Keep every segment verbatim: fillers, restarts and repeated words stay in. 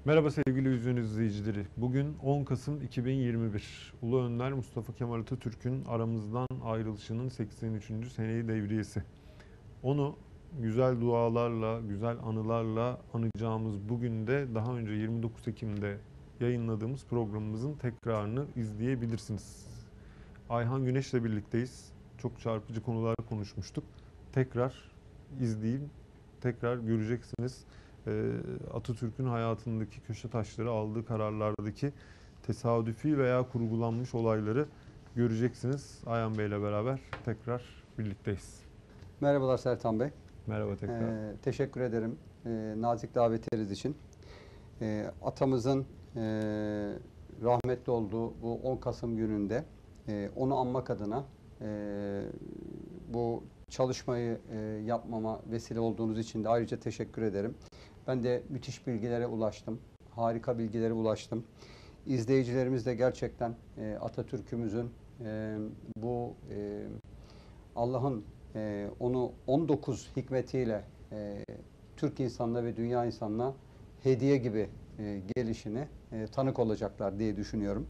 Merhaba sevgili Yüzün izleyicileri. Bugün on Kasım iki bin yirmi bir. Ulu Önder Mustafa Kemal Atatürk'ün aramızdan ayrılışının seksen üçüncü seneyi devriyesi. Onu güzel dualarla, güzel anılarla anacağımız bugün de daha önce yirmi dokuz Ekim'de yayınladığımız programımızın tekrarını izleyebilirsiniz. Ayhan Güneş'le birlikteyiz. Çok çarpıcı konular konuşmuştuk. Tekrar izleyin, tekrar göreceksiniz. Atatürk'ün hayatındaki köşe taşları, aldığı kararlardaki tesadüfi veya kurgulanmış olayları göreceksiniz. Ayhan Bey'le beraber tekrar birlikteyiz. Merhabalar Sertan Bey. Merhaba tekrar. Ee, teşekkür ederim ee, nazik davetleriniz için. Ee, atamızın e, rahmetli olduğu bu on Kasım gününde e, onu anmak adına e, bu çalışmayı e, yapmama vesile olduğunuz için de ayrıca teşekkür ederim. Ben de müthiş bilgilere ulaştım. Harika bilgilere ulaştım. İzleyicilerimiz de gerçekten e, Atatürk'ümüzün e, bu e, Allah'ın e, onu on dokuz hikmetiyle e, Türk insanına ve dünya insanına hediye gibi e, gelişine e, tanık olacaklar diye düşünüyorum.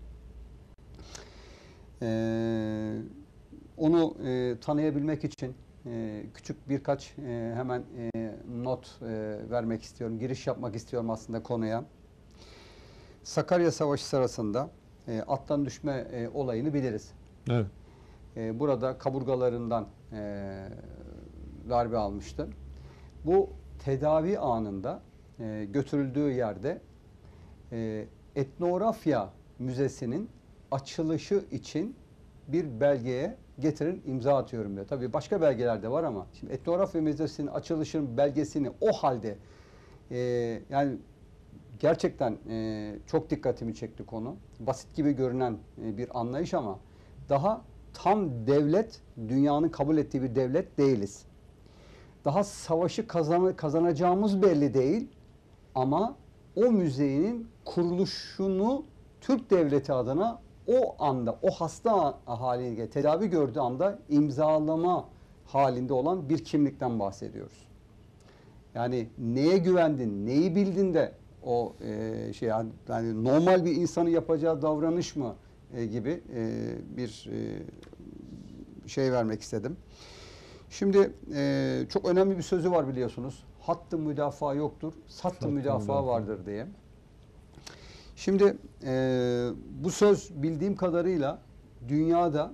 E, onu e, tanıyabilmek için e, küçük birkaç e, hemen e, not e, vermek istiyorum. Giriş yapmak istiyorum aslında konuya. Sakarya Savaşı sırasında e, attan düşme e, olayını biliriz. Evet. E, burada kaburgalarından e, darbe almıştı. Bu tedavi anında e, götürüldüğü yerde e, Etnografya Müzesi'nin açılışı için bir belgeye getirin imza atıyorum diyor. Tabii başka belgeler de var ama şimdi Etnografya Müzesi'nin açılışının belgesini o halde e, yani gerçekten e, çok dikkatimi çekti konu. Basit gibi görünen e, bir anlayış ama daha tam devlet, dünyanın kabul ettiği bir devlet değiliz. Daha savaşı kazan kazanacağımız belli değil ama o müzenin kuruluşunu Türk devleti adına o anda, o hasta haliyle tedavi gördüğü anda imzalama halinde olan bir kimlikten bahsediyoruz. Yani neye güvendin, neyi bildin de o e, şey yani normal bir insanın yapacağı davranış mı e, gibi e, bir e, şey vermek istedim. Şimdi e, çok önemli bir sözü var biliyorsunuz. Hattı müdafaa yoktur, sattı müdafaa, müdafaa vardır diye. Şimdi e, bu söz bildiğim kadarıyla dünyada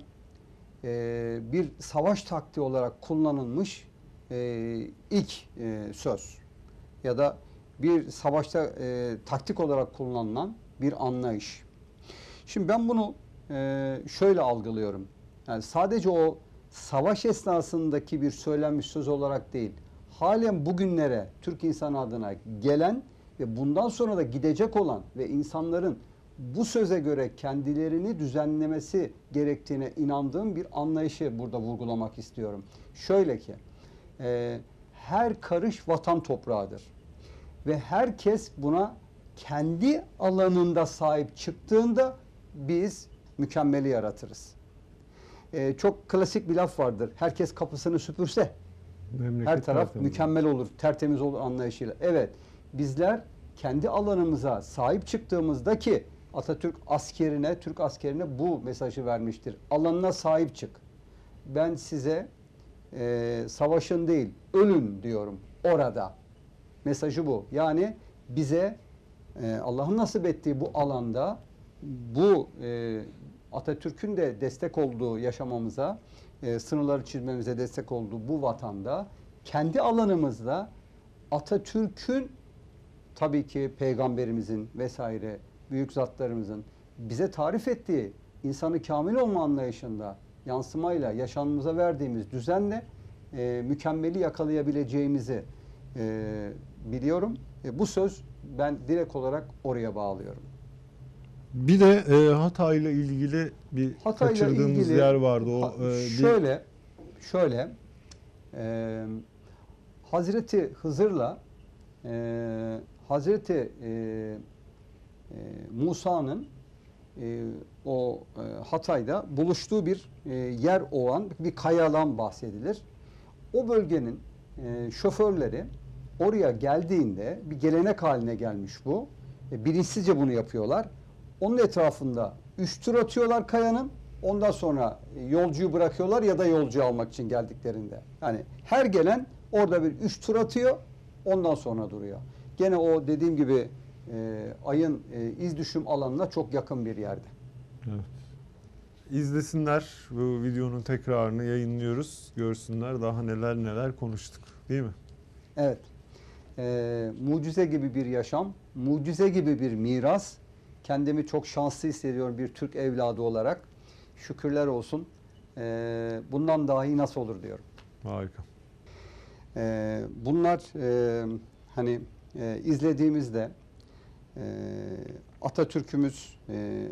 e, bir savaş taktiği olarak kullanılmış e, ilk e, söz ya da bir savaşta e, taktik olarak kullanılan bir anlayış. Şimdi ben bunu e, şöyle algılıyorum. Yani sadece o savaş esnasındaki bir söylenmiş söz olarak değil, halen bugünlere Türk insanı adına gelen ve bundan sonra da gidecek olan ve insanların bu söze göre kendilerini düzenlemesi gerektiğine inandığım bir anlayışı burada vurgulamak istiyorum. Şöyle ki, e, her karış vatan toprağıdır ve herkes buna kendi alanında sahip çıktığında biz mükemmeli yaratırız. Ee, çok klasik bir laf vardır. Herkes kapısını süpürse memleket her taraf tertemiz. mükemmel olur, tertemiz olur anlayışıyla. Evet, bizler kendi alanımıza sahip çıktığımızda ki Atatürk askerine, Türk askerine bu mesajı vermiştir. Alanına sahip çık. Ben size e, savaşın değil, ölün diyorum orada. Mesajı bu. Yani bize e, Allah'ın nasip ettiği bu alanda bu e, Atatürk'ün de destek olduğu yaşamamıza, e, sınırları çizmemize destek olduğu bu vatanda kendi alanımızda Atatürk'ün tabii ki peygamberimizin vesaire büyük zatlarımızın bize tarif ettiği insanı kamil olma anlayışında yansımayla yaşamımıza verdiğimiz düzenle e, mükemmeli yakalayabileceğimizi e, biliyorum. E, bu söz ben direkt olarak oraya bağlıyorum. Bir de e, Hatay'la ilgili bir Hatay'la kaçırdığımız ilgili, yer vardı. O e, şöyle, bir... şöyle e, Hazreti Hızır'la e, Hazreti e, e, Musa'nın e, o e, Hatay'da buluştuğu bir e, yer olan bir kayadan bahsedilir. O bölgenin e, şoförleri oraya geldiğinde bir gelenek haline gelmiş bu. E, bilinçsizce bunu yapıyorlar. Onun etrafında üç tur atıyorlar kayanın. Ondan sonra yolcuyu bırakıyorlar ya da yolcuyu almak için geldiklerinde. Yani her gelen orada bir üç tur atıyor. Ondan sonra duruyor. Gene o dediğim gibi e, ayın e, iz düşüm alanına çok yakın bir yerde. Evet. İzlesinler, bu videonun tekrarını yayınlıyoruz. Görsünler daha neler neler konuştuk. Değil mi? Evet. E, mucize gibi bir yaşam, mucize gibi bir miras. Kendimi çok şanslı hissediyorum bir Türk evladı olarak. Şükürler olsun. E, bundan daha iyi nasıl olur diyorum. Harika. E, bunlar e, hani e, izlediğimizde e, Atatürk'ümüz e,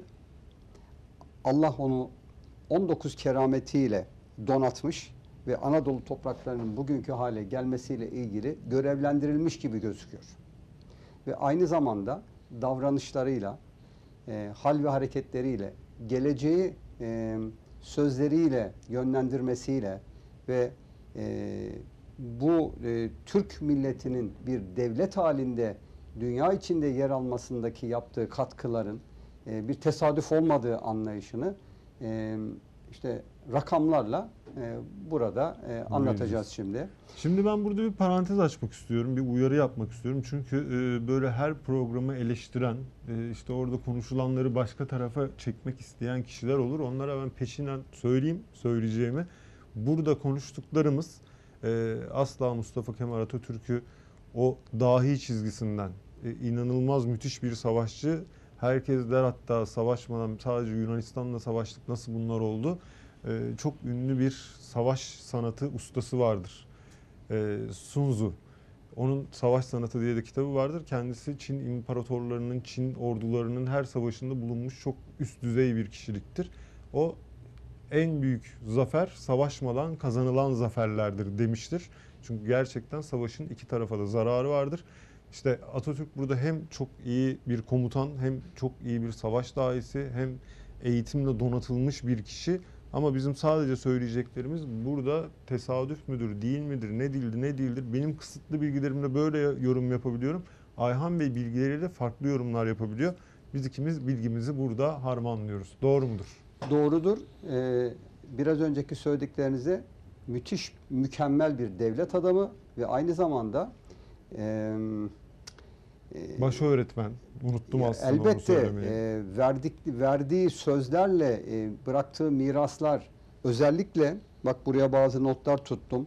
Allah onu on dokuz kerametiyle donatmış ve Anadolu topraklarının bugünkü hale gelmesiyle ilgili görevlendirilmiş gibi gözüküyor. Ve aynı zamanda davranışlarıyla, e, hal ve hareketleriyle, geleceği e, sözleriyle yönlendirmesiyle ve e, bu e, Türk milletinin bir devlet halinde dünya içinde yer almasındaki yaptığı katkıların e, bir tesadüf olmadığı anlayışını e, işte rakamlarla e, burada e, anlatacağız şimdi. Şimdi ben burada bir parantez açmak istiyorum, bir uyarı yapmak istiyorum. Çünkü e, böyle her programı eleştiren, e, işte orada konuşulanları başka tarafa çekmek isteyen kişiler olur. Onlara ben peşinden söyleyeyim söyleyeceğimi. Burada konuştuklarımız e, asla Mustafa Kemal Atatürk'ü o dahi çizgisinden, e, inanılmaz müthiş bir savaşçı. Herkes der hatta savaşmadan sadece Yunanistan'la savaştık, nasıl bunlar oldu? Ee, çok ünlü bir savaş sanatı ustası vardır. Ee, Sun Tzu. Onun Savaş Sanatı diye de kitabı vardır. Kendisi Çin imparatorlarının, Çin ordularının her savaşında bulunmuş çok üst düzey bir kişiliktir. O en büyük zafer savaşmadan kazanılan zaferlerdir demiştir. Çünkü gerçekten savaşın iki tarafa da zararı vardır. İşte Atatürk burada hem çok iyi bir komutan, hem çok iyi bir savaş dahisi, hem eğitimle donatılmış bir kişi. Ama bizim sadece söyleyeceklerimiz burada tesadüf müdür, değil midir, ne değildir, ne değildir. Benim kısıtlı bilgilerimle böyle yorum yapabiliyorum. Ayhan Bey bilgileriyle farklı yorumlar yapabiliyor. Biz ikimiz bilgimizi burada harmanlıyoruz. Doğru mudur? Doğrudur. Ee, biraz önceki söylediklerinize müthiş, mükemmel bir devlet adamı ve aynı zamanda e, e, Baş öğretmen. Unuttum ya aslında onu elbette söylemeyi. e, verdik, verdiği sözlerle e, bıraktığı miraslar, özellikle bak buraya bazı notlar tuttum.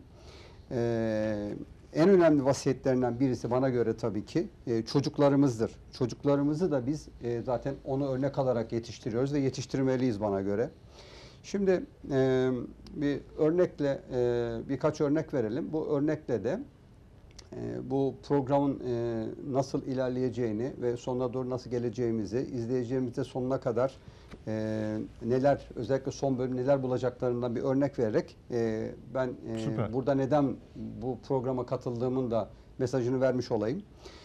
E, en önemli vasiyetlerinden birisi bana göre tabii ki e, çocuklarımızdır. Çocuklarımızı da biz e, zaten onu örnek alarak yetiştiriyoruz ve yetiştirmeliyiz bana göre. Şimdi e, bir örnekle e, birkaç örnek verelim. Bu örnekle de e, bu programın e, nasıl ilerleyeceğini ve sonuna doğru nasıl geleceğimizi, izleyeceğimizde sonuna kadar e, neler, özellikle son bölüm neler bulacaklarından bir örnek vererek e, ben e, burada neden bu programa katıldığımın da mesajını vermiş olayım.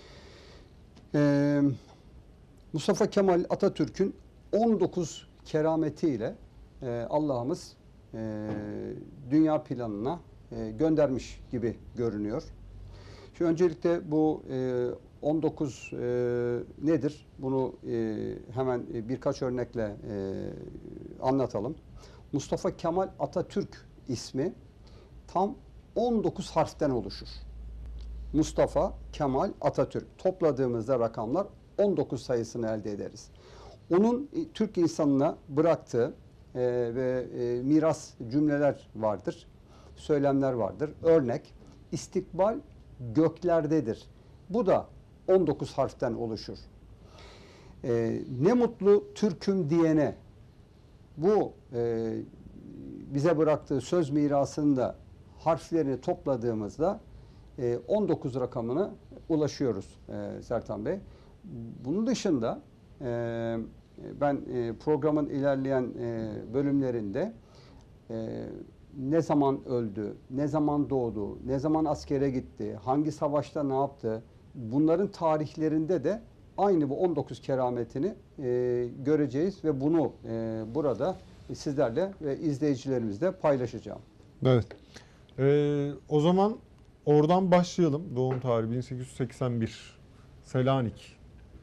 E, Mustafa Kemal Atatürk'ün on dokuz kerametiyle e, Allah'ımız e, dünya planına e, göndermiş gibi görünüyor. Şimdi öncelikle bu e, on dokuz e, nedir? Bunu e, hemen birkaç örnekle e, anlatalım. Mustafa Kemal Atatürk ismi tam on dokuz harften oluşur. Mustafa Kemal Atatürk. Topladığımızda rakamlar on dokuz sayısını elde ederiz. Onun e, Türk insanına bıraktığı e, ve e, miras cümleler vardır. Söylemler vardır. Örnek, istikbal göklerdedir. Bu da on dokuz harften oluşur. Ee, ne mutlu Türk'üm diyene bu e, bize bıraktığı söz mirasında harflerini topladığımızda e, on dokuz rakamına ulaşıyoruz e, Sertan Bey. Bunun dışında e, ben e, programın ilerleyen e, bölümlerinde e, ne zaman öldü, ne zaman doğdu, ne zaman askere gitti, hangi savaşta ne yaptı, bunların tarihlerinde de aynı bu on dokuz kerametini e, göreceğiz ve bunu e, burada sizlerle ve izleyicilerimizle paylaşacağım. Evet. Ee, o zaman oradan başlayalım. Doğum tarihi bin sekiz yüz seksen bir. Selanik. Ee,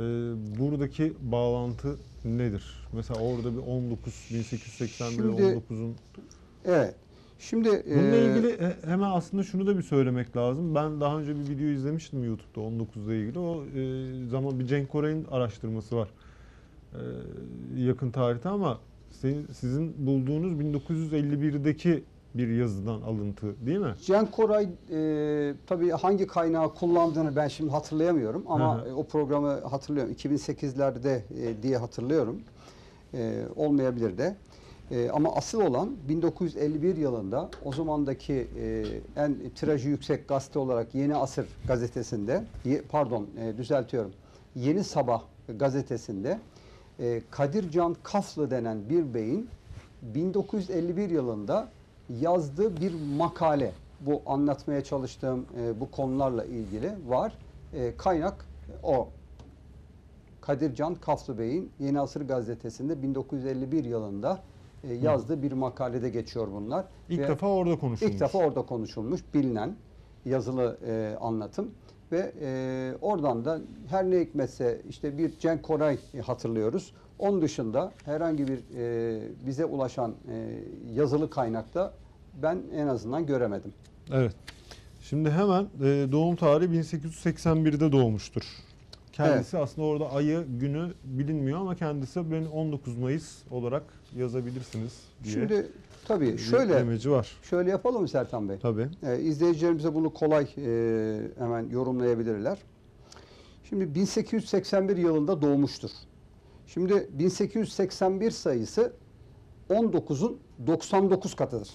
buradaki bağlantı nedir? Mesela orada bir on dokuz bin sekiz yüz seksen bir Şimdi- on dokuzun Evet. Şimdi bununla e, ilgili he- hemen aslında şunu da bir söylemek lazım. Ben daha önce bir video izlemiştim YouTube'da on dokuzla ilgili. O e, zaman bir Cenk Koray'ın araştırması var. E, yakın tarihte ama senin, sizin bulduğunuz bin dokuz yüz elli birdeki bir yazıdan alıntı değil mi? Cenk Koray e, tabii hangi kaynağı kullandığını ben şimdi hatırlayamıyorum ama Hı hı. e, o programı hatırlıyorum. iki bin sekizlerde e, diye hatırlıyorum. E, olmayabilir de. E, ama asıl olan bin dokuz yüz elli bir yılında o zamandaki e, en tirajı yüksek gazete olarak Yeni Asır gazetesinde, ye- pardon e, düzeltiyorum, Yeni Sabah gazetesinde e, Kadircan Kaflı denen bir beyin bin dokuz yüz elli bir yılında yazdığı bir makale, bu anlatmaya çalıştığım e, bu konularla ilgili var. E, kaynak o. Kadircan Kaflı Bey'in Yeni Asır gazetesinde bin dokuz yüz elli bir yılında e, yazdığı bir makalede geçiyor bunlar. İlk Ve defa orada konuşulmuş. ilk defa orada konuşulmuş, bilinen yazılı e, anlatım. Ve e, oradan da her ne hikmetse işte bir Cenk Koray hatırlıyoruz. Onun dışında herhangi bir e, bize ulaşan e, yazılı kaynakta ben en azından göremedim. Evet. Şimdi hemen e, doğum tarihi bin sekiz yüz seksen birde doğmuştur. Kendisi aslında orada ayı, günü bilinmiyor ama kendisi beni on dokuz Mayıs olarak yazabilirsiniz diye Şimdi tabii bir şöyle demeci var. şöyle yapalım mı Sertan Bey? Tabii. Ee, izleyicilerimize bunu kolay e, hemen yorumlayabilirler. Şimdi bin sekiz yüz seksen bir yılında doğmuştur. Şimdi bin sekiz yüz seksen bir sayısı on dokuzun doksan dokuz katıdır.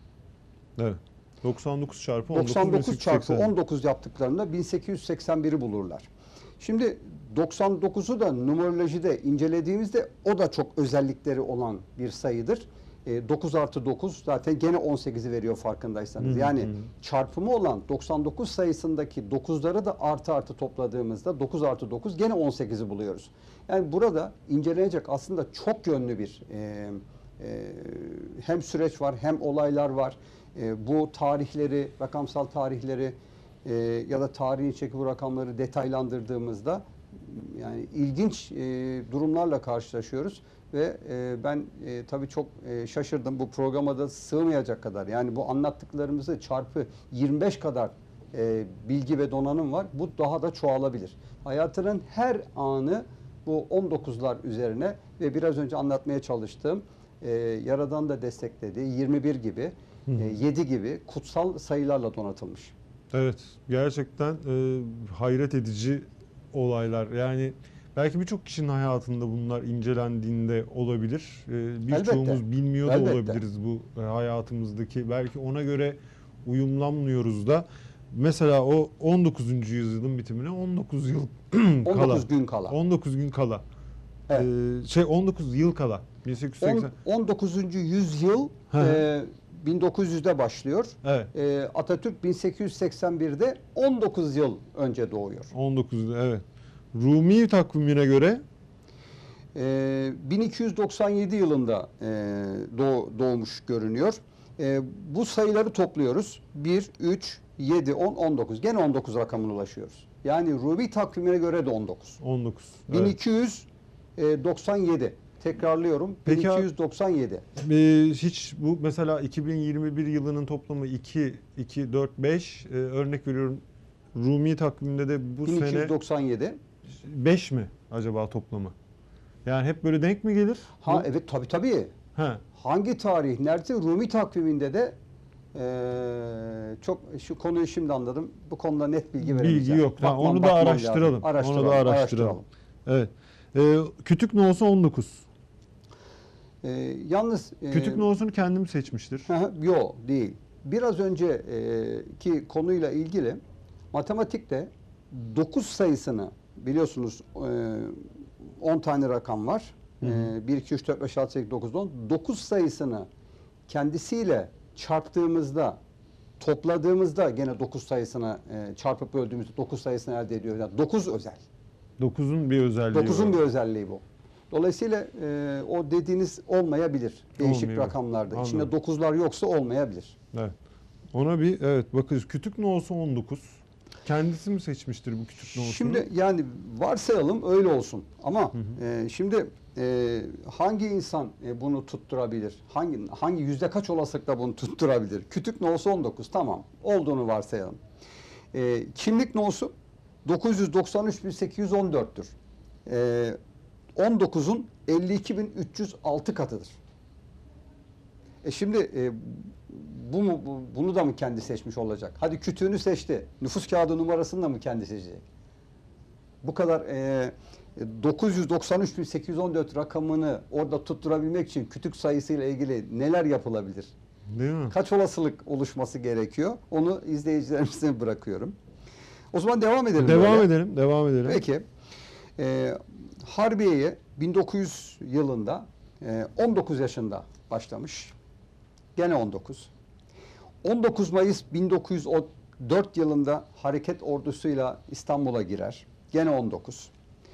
Evet. doksan dokuz çarpı on dokuz, doksan dokuz bin sekiz yüz çarpı seksen. on dokuz yaptıklarında bin sekiz yüz seksen biri bulurlar. Şimdi doksan dokuzu da numerolojide incelediğimizde o da çok özellikleri olan bir sayıdır. E, dokuz artı dokuz zaten gene on sekizi veriyor farkındaysanız. Hı hı yani hı. çarpımı olan doksan dokuz sayısındaki dokuzları da artı artı topladığımızda dokuz artı dokuz gene on sekizi buluyoruz. Yani burada incelenecek aslında çok yönlü bir e, e, hem süreç var hem olaylar var. E, bu tarihleri, rakamsal tarihleri e, ya da tarihin çeki bu rakamları detaylandırdığımızda yani ilginç e, durumlarla karşılaşıyoruz ve e, ben e, tabii çok e, şaşırdım. Bu programa da sığmayacak kadar, yani bu anlattıklarımızı çarpı yirmi beş kadar e, bilgi ve donanım var. Bu daha da çoğalabilir. Hayatının her anı bu on dokuzlar üzerine ve biraz önce anlatmaya çalıştığım e, Yaradan da desteklediği yirmi bir gibi, Hı hı. e, yedi gibi kutsal sayılarla donatılmış. Evet. Gerçekten e, hayret edici olaylar. Yani belki birçok kişinin hayatında bunlar incelendiğinde olabilir. E, birçoğumuz Elbette. bilmiyor da Elbette. olabiliriz bu e, hayatımızdaki. Belki ona göre uyumlanmıyoruz da. Mesela o on dokuzuncu yüzyılın bitimine on dokuz yıl on kala. dokuz gün kala. on dokuz gün kala. Evet. Ee, şey on dokuz yıl kala. bin sekiz yüz seksen. on- 19. yüzyıl Hı hı. e, bin dokuz yüzde başlıyor. Evet. E, Atatürk bin sekiz yüz seksen birde on dokuz yıl önce doğuyor. on dokuz evet. Rumi takvimine göre E, bin iki yüz doksan yedi yılında e, doğ, doğmuş görünüyor. E, bu sayıları topluyoruz. bir, üç, yedi, on, on dokuz. Gene on dokuz rakamına ulaşıyoruz. Yani Rumi takvimine göre de on dokuz. on dokuz. Evet. bin iki yüz doksan yedi. Tekrarlıyorum. Peki abi- bin iki yüz doksan yedi. Ee, hiç bu mesela iki bin yirmi bir yılının toplamı iki, iki, dört, beş. Ee, örnek veriyorum Rumi takviminde de bu bin iki yüz sene doksan yedi. beş mi acaba toplamı? Yani hep böyle denk mi gelir? Ha Bu- evet, tabii tabii. He. Hangi tarih nerede? Rumi takviminde de eee, çok şu konuyu şimdi anladım. Bu konuda net bilgi veremeyeceğim. Bilgi yok. Ha, Bakmam- onu da bakmam lazım. araştıralım. Araştıralım. Onu da araştıralım. Evet. Ee, kütük nohusu on dokuz. Eee, yalnız eee, Kütük nohusunu kendim seçmiştir. yok değil. Biraz önceki konuyla ilgili matematikte dokuz sayısını biliyorsunuz, eee, on tane rakam var. Hı hı. Eee, bir, iki, üç, dört, beş, altı, sekiz, dokuz, on. dokuz sayısını kendisiyle çarptığımızda, topladığımızda gene dokuz sayısını e, çarpıp böldüğümüzde dokuz sayısını elde ediyoruz. Yani dokuz özel. dokuzun bir özelliği dokuzun var. bir özelliği bu. Dolayısıyla e, o dediğiniz olmayabilir. Değişik Olmayabilir. rakamlarda. Anladım. İçinde dokuzlar yoksa olmayabilir. Evet. Ona bir evet bakıyoruz. Kütük nohusu on dokuz. Kendisi mi seçmiştir bu küçük nohusunu? Şimdi yani varsayalım öyle olsun ama Hı hı. e, şimdi e, hangi insan e, bunu tutturabilir? Hangi hangi yüzde kaç olasılıkla bunu tutturabilir? Kütük nohusu on dokuz, tamam, olduğunu varsayalım. E, kimlik nohusu dokuz yüz doksan üç bin sekiz yüz on dörttür. E, on dokuzun elli iki bin üç yüz altı katıdır. E şimdi e, bu mu bu- bunu da mı kendi seçmiş olacak? Hadi kütüğünü seçti. Nüfus kağıdı numarasını da mı kendi seçecek? Bu kadar e, dokuz yüz doksan üç bin sekiz yüz on dört rakamını orada tutturabilmek için kütük sayısıyla ilgili neler yapılabilir? Değil mi? Kaç olasılık oluşması gerekiyor? Onu izleyicilerimize bırakıyorum. O zaman devam edelim. Devam böyle. edelim, devam edelim. Peki. E, Harbiye'ye bin dokuz yüz yılında e, on dokuz yaşında başlamış. Gene on dokuz. on dokuz Mayıs bin dokuz yüz dört yılında hareket ordusuyla İstanbul'a girer. Gene on dokuz.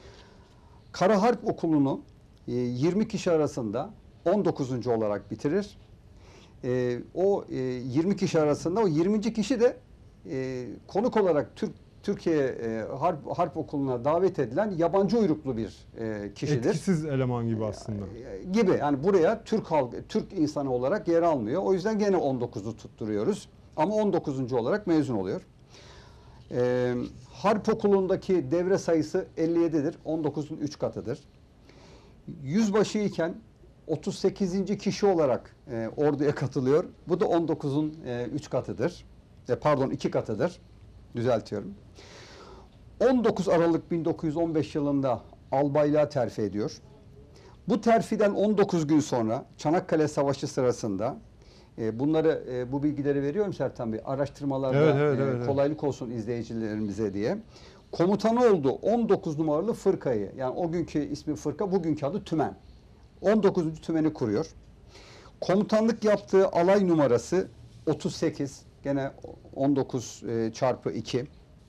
Kara Harp Okulu'nu e, yirmi kişi arasında on dokuzuncu olarak bitirir. E, o e, yirmi kişi arasında o yirminci kişi de e, konuk olarak Türk Türkiye e, Harp, Harp Okulu'na davet edilen yabancı uyruklu bir e, kişidir. Etkisiz eleman gibi aslında. E, gibi. Yani buraya Türk halkı, Türk insanı olarak yer almıyor. O yüzden gene on dokuzu tutturuyoruz. Ama on dokuzuncu olarak mezun oluyor. E, Harp Okulu'ndaki devre sayısı elli yedidir. on dokuzun üç katıdır. Yüzbaşı iken otuz sekizinci kişi olarak e, orduya katılıyor. Bu da on dokuzun e, üç katıdır. E, pardon iki katıdır. Düzeltiyorum. on dokuz Aralık bin dokuz yüz on beş yılında albaylığa terfi ediyor. Bu terfiden on dokuz gün sonra Çanakkale Savaşı sırasında e, bunları e, bu bilgileri veriyorum Sertan Bey. Araştırmalarda Evet, evet, e, evet, evet. kolaylık olsun izleyicilerimize diye. Komutanı oldu on dokuz numaralı fırkayı. Yani o günkü ismi fırka, bugünkü adı tümen. on dokuzuncu tümeni kuruyor. Komutanlık yaptığı alay numarası otuz sekiz. Gene on dokuz e, çarpı iki.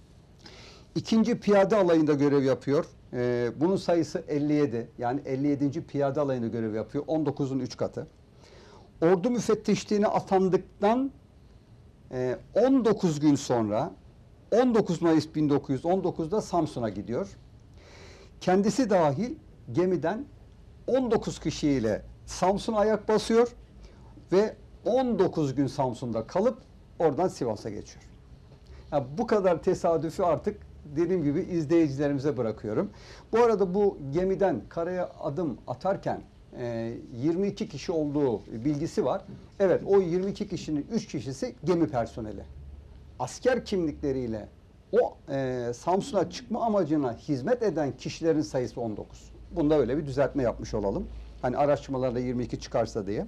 İkinci piyade alayında görev yapıyor. Ee, bunun sayısı elli yedi. Yani elli yedinci piyade alayında görev yapıyor. on dokuzun üç katı. Ordu müfettişliğine atandıktan e, on dokuz gün sonra on dokuz Mayıs bin dokuz yüz on dokuzda Samsun'a gidiyor. Kendisi dahil gemiden on dokuz kişiyle Samsun'a ayak basıyor ve on dokuz gün Samsun'da kalıp oradan Sivas'a geçiyor. Ya bu kadar tesadüfü artık dediğim gibi izleyicilerimize bırakıyorum. Bu arada bu gemiden karaya adım atarken e, yirmi iki kişi olduğu bilgisi var. Evet, o yirmi iki kişinin üç kişisi gemi personeli. Asker kimlikleriyle o e, Samsun'a çıkma amacına hizmet eden kişilerin sayısı on dokuz. Bunda öyle bir düzeltme yapmış olalım. Hani araştırmalarda yirmi iki çıkarsa diye.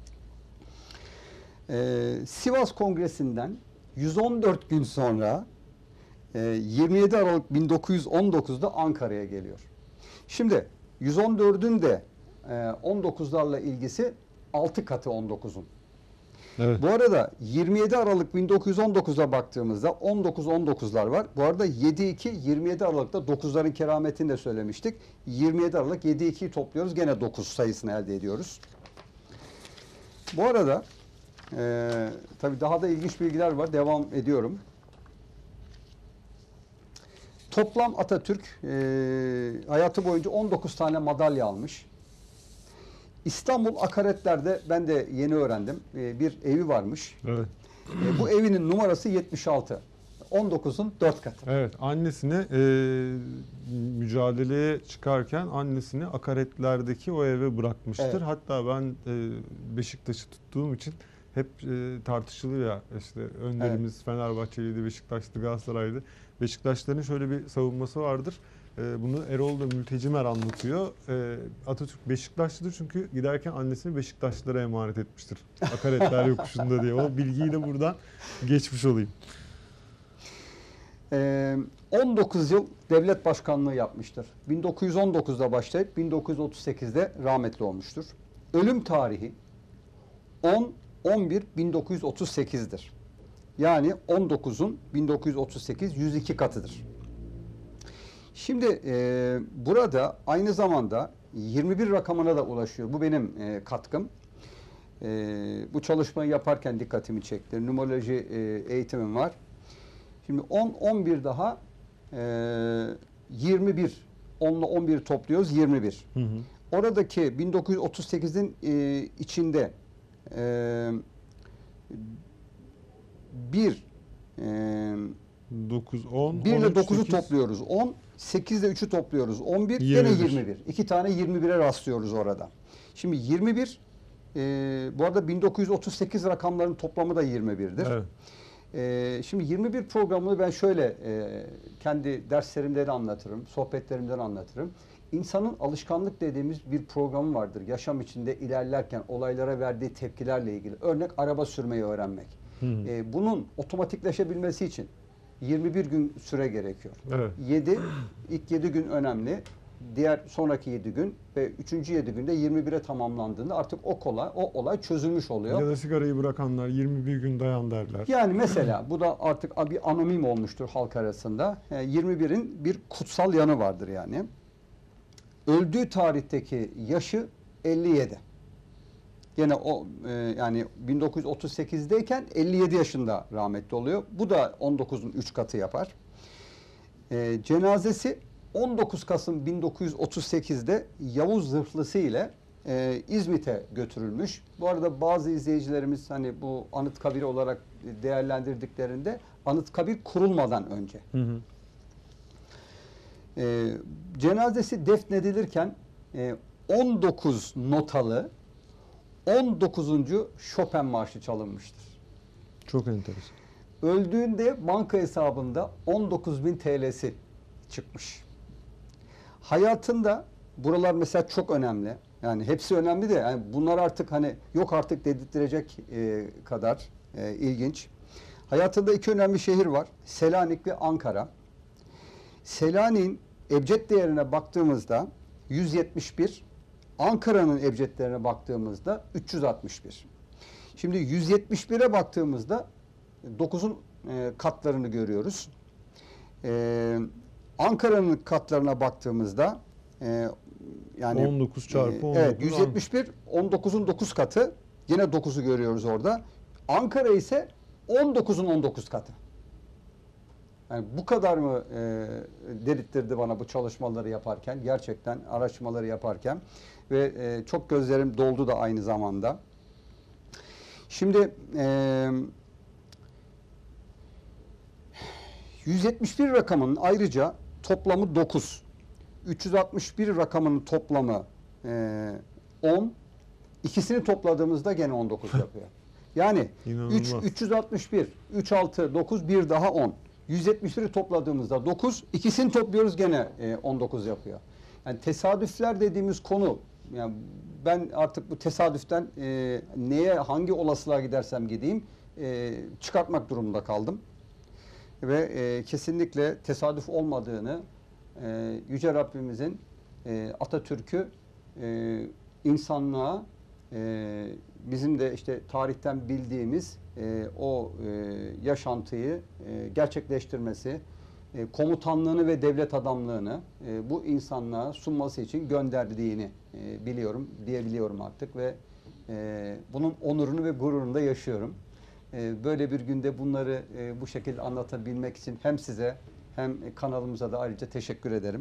E, Sivas Kongresi'nden yüz on dört gün sonra e, yirmi yedi Aralık bin dokuz yüz on dokuzda Ankara'ya geliyor. Şimdi yüz on dördün de e, on dokuzlarla ilgisi altı katı on dokuzun. Evet. Bu arada yirmi yedi Aralık bin dokuz yüz on dokuza baktığımızda on dokuz on dokuzlar var. Bu arada yedi iki yirmi yedi Aralık'ta dokuzların kerametini de söylemiştik. yirmi yedi Aralık yedi ikiyi topluyoruz. Gene dokuz sayısını elde ediyoruz. Bu arada e, tabii daha da ilginç bilgiler var. Devam ediyorum. Toplam Atatürk e, hayatı boyunca on dokuz tane madalya almış. İstanbul Akaretler'de ben de yeni öğrendim. E, bir evi varmış. Evet. E, bu evinin numarası yetmiş altı. on dokuzun dört katı. Evet, annesine e, mücadeleye çıkarken annesini akaretlerdeki o eve bırakmıştır. Evet. Hatta ben e, Beşiktaş'ı tuttuğum için hep e, tartışılır ya, işte önderimiz Fenerbahçeliydi, Beşiktaş'tı, Galatasaray'dı. Beşiktaşların şöyle bir savunması vardır. E, bunu Erol da Mültecimer anlatıyor. E, Atatürk Beşiktaşlıdır çünkü giderken annesini Beşiktaşlılara emanet etmiştir. Akaretler yokuşunda diye. O bilgiyi de buradan geçmiş olayım. Ee, on dokuz yıl devlet başkanlığı yapmıştır. bin dokuz yüz on dokuzda başlayıp bin dokuz yüz otuz sekizde rahmetli olmuştur. Ölüm tarihi on on bir bin dokuz yüz otuz sekiz'dir. Yani on dokuzun bin dokuz yüz otuz sekiz yüz iki katıdır. Şimdi e, burada aynı zamanda yirmi bir rakamına da ulaşıyor. Bu benim e, katkım. E, bu çalışmayı yaparken dikkatimi çekti. Numeroloji e, eğitimim var. Şimdi on, on bir daha e, yirmi bir. on ile on bir topluyoruz yirmi bir. Hı hı. Oradaki bin dokuz yüz otuz sekizin e, içinde e, bir e, dokuz, on, bir on ile üç, dokuzu sekiz. topluyoruz on, sekiz ile üçü topluyoruz on bir, yirmi bir. gene yirmi bir. İki tane yirmi bire rastlıyoruz orada. Şimdi yirmi bir, e, bu arada bin dokuz yüz otuz sekiz rakamların toplamı da yirmi birdir. Evet. E, şimdi yirmi bir programını ben şöyle e, kendi derslerimde de anlatırım, sohbetlerimde de anlatırım. İnsanın alışkanlık dediğimiz bir programı vardır. Yaşam içinde ilerlerken olaylara verdiği tepkilerle ilgili. Örnek araba sürmeyi öğrenmek. Hı hı. E, bunun otomatikleşebilmesi için yirmi bir gün süre gerekiyor. Evet. yedi, ilk yedi gün önemli. Diğer sonraki yedi gün ve üçüncü yedi günde yirmi bire tamamlandığında artık o kolay, o olay çözülmüş oluyor. Ya da sigarayı bırakanlar yirmi bir gün dayan derler. Yani mesela bu da artık bir anonim olmuştur halk arasında. Yani yirmi birin bir kutsal yanı vardır yani. Öldüğü tarihteki yaşı elli yedi. Gene o e, yani bin dokuz yüz otuz sekizdeyken elli yedi yaşında rahmetli oluyor. Bu da on dokuzun üç katı yapar. E, cenazesi on dokuz Kasım bin dokuz yüz otuz sekizde Yavuz Zırhlısı ile e, İzmit'e götürülmüş. Bu arada bazı izleyicilerimiz hani bu Anıtkabir olarak değerlendirdiklerinde Anıtkabir kurulmadan önce. Hı hı. E, cenazesi defnedilirken e, on dokuz notalı on dokuzuncu Chopin marşı çalınmıştır. Çok enteresan. Öldüğünde banka hesabında on dokuz bin T L'si çıkmış. Hayatında buralar mesela çok önemli. Yani hepsi önemli de yani bunlar artık hani yok artık dedirttirecek e, kadar e, ilginç. Hayatında iki önemli şehir var. Selanik ve Ankara. Selanik'in ebced değerine baktığımızda yüz yetmiş bir, Ankara'nın ebced değerine baktığımızda üç yüz altmış bir. Şimdi yüz yetmiş bire baktığımızda dokuzun e, katlarını görüyoruz. E, Ankara'nın katlarına baktığımızda e, yani on dokuz çarpı on dokuz. evet, yüz yetmiş bir on dokuzun dokuz katı. Yine dokuzu görüyoruz orada. Ankara ise on dokuzun on dokuz katı. Yani bu kadar mı e, dedirttirdi bana bu çalışmaları yaparken, gerçekten araştırmaları yaparken ve e, çok gözlerim doldu da aynı zamanda. Şimdi e, yüz yetmiş bir rakamının ayrıca toplamı dokuz. üç yüz altmış bir rakamının toplamı e, on. İkisini topladığımızda gene on dokuz yapıyor. Yani üç, üç yüz altmış bir, üç, altı, dokuz, bir daha on. yüz yetmiş biri topladığımızda dokuz, ikisini topluyoruz gene e, on dokuz yapıyor. Yani tesadüfler dediğimiz konu, yani ben artık bu tesadüften e, neye, hangi olasılığa gidersem gideyim e, çıkartmak durumunda kaldım. Ve e, kesinlikle tesadüf olmadığını, e, Yüce Rabbimizin e, Atatürk'ü e, insanlığa e, bizim de işte tarihten bildiğimiz e, o e, yaşantıyı e, gerçekleştirmesi, e, komutanlığını ve devlet adamlığını e, bu insanlığa sunması için gönderdiğini e, biliyorum, diyebiliyorum artık ve e, bunun onurunu ve gururunu da yaşıyorum. E, böyle bir günde bunları e, bu şekilde anlatabilmek için hem size hem kanalımıza da ayrıca teşekkür ederim.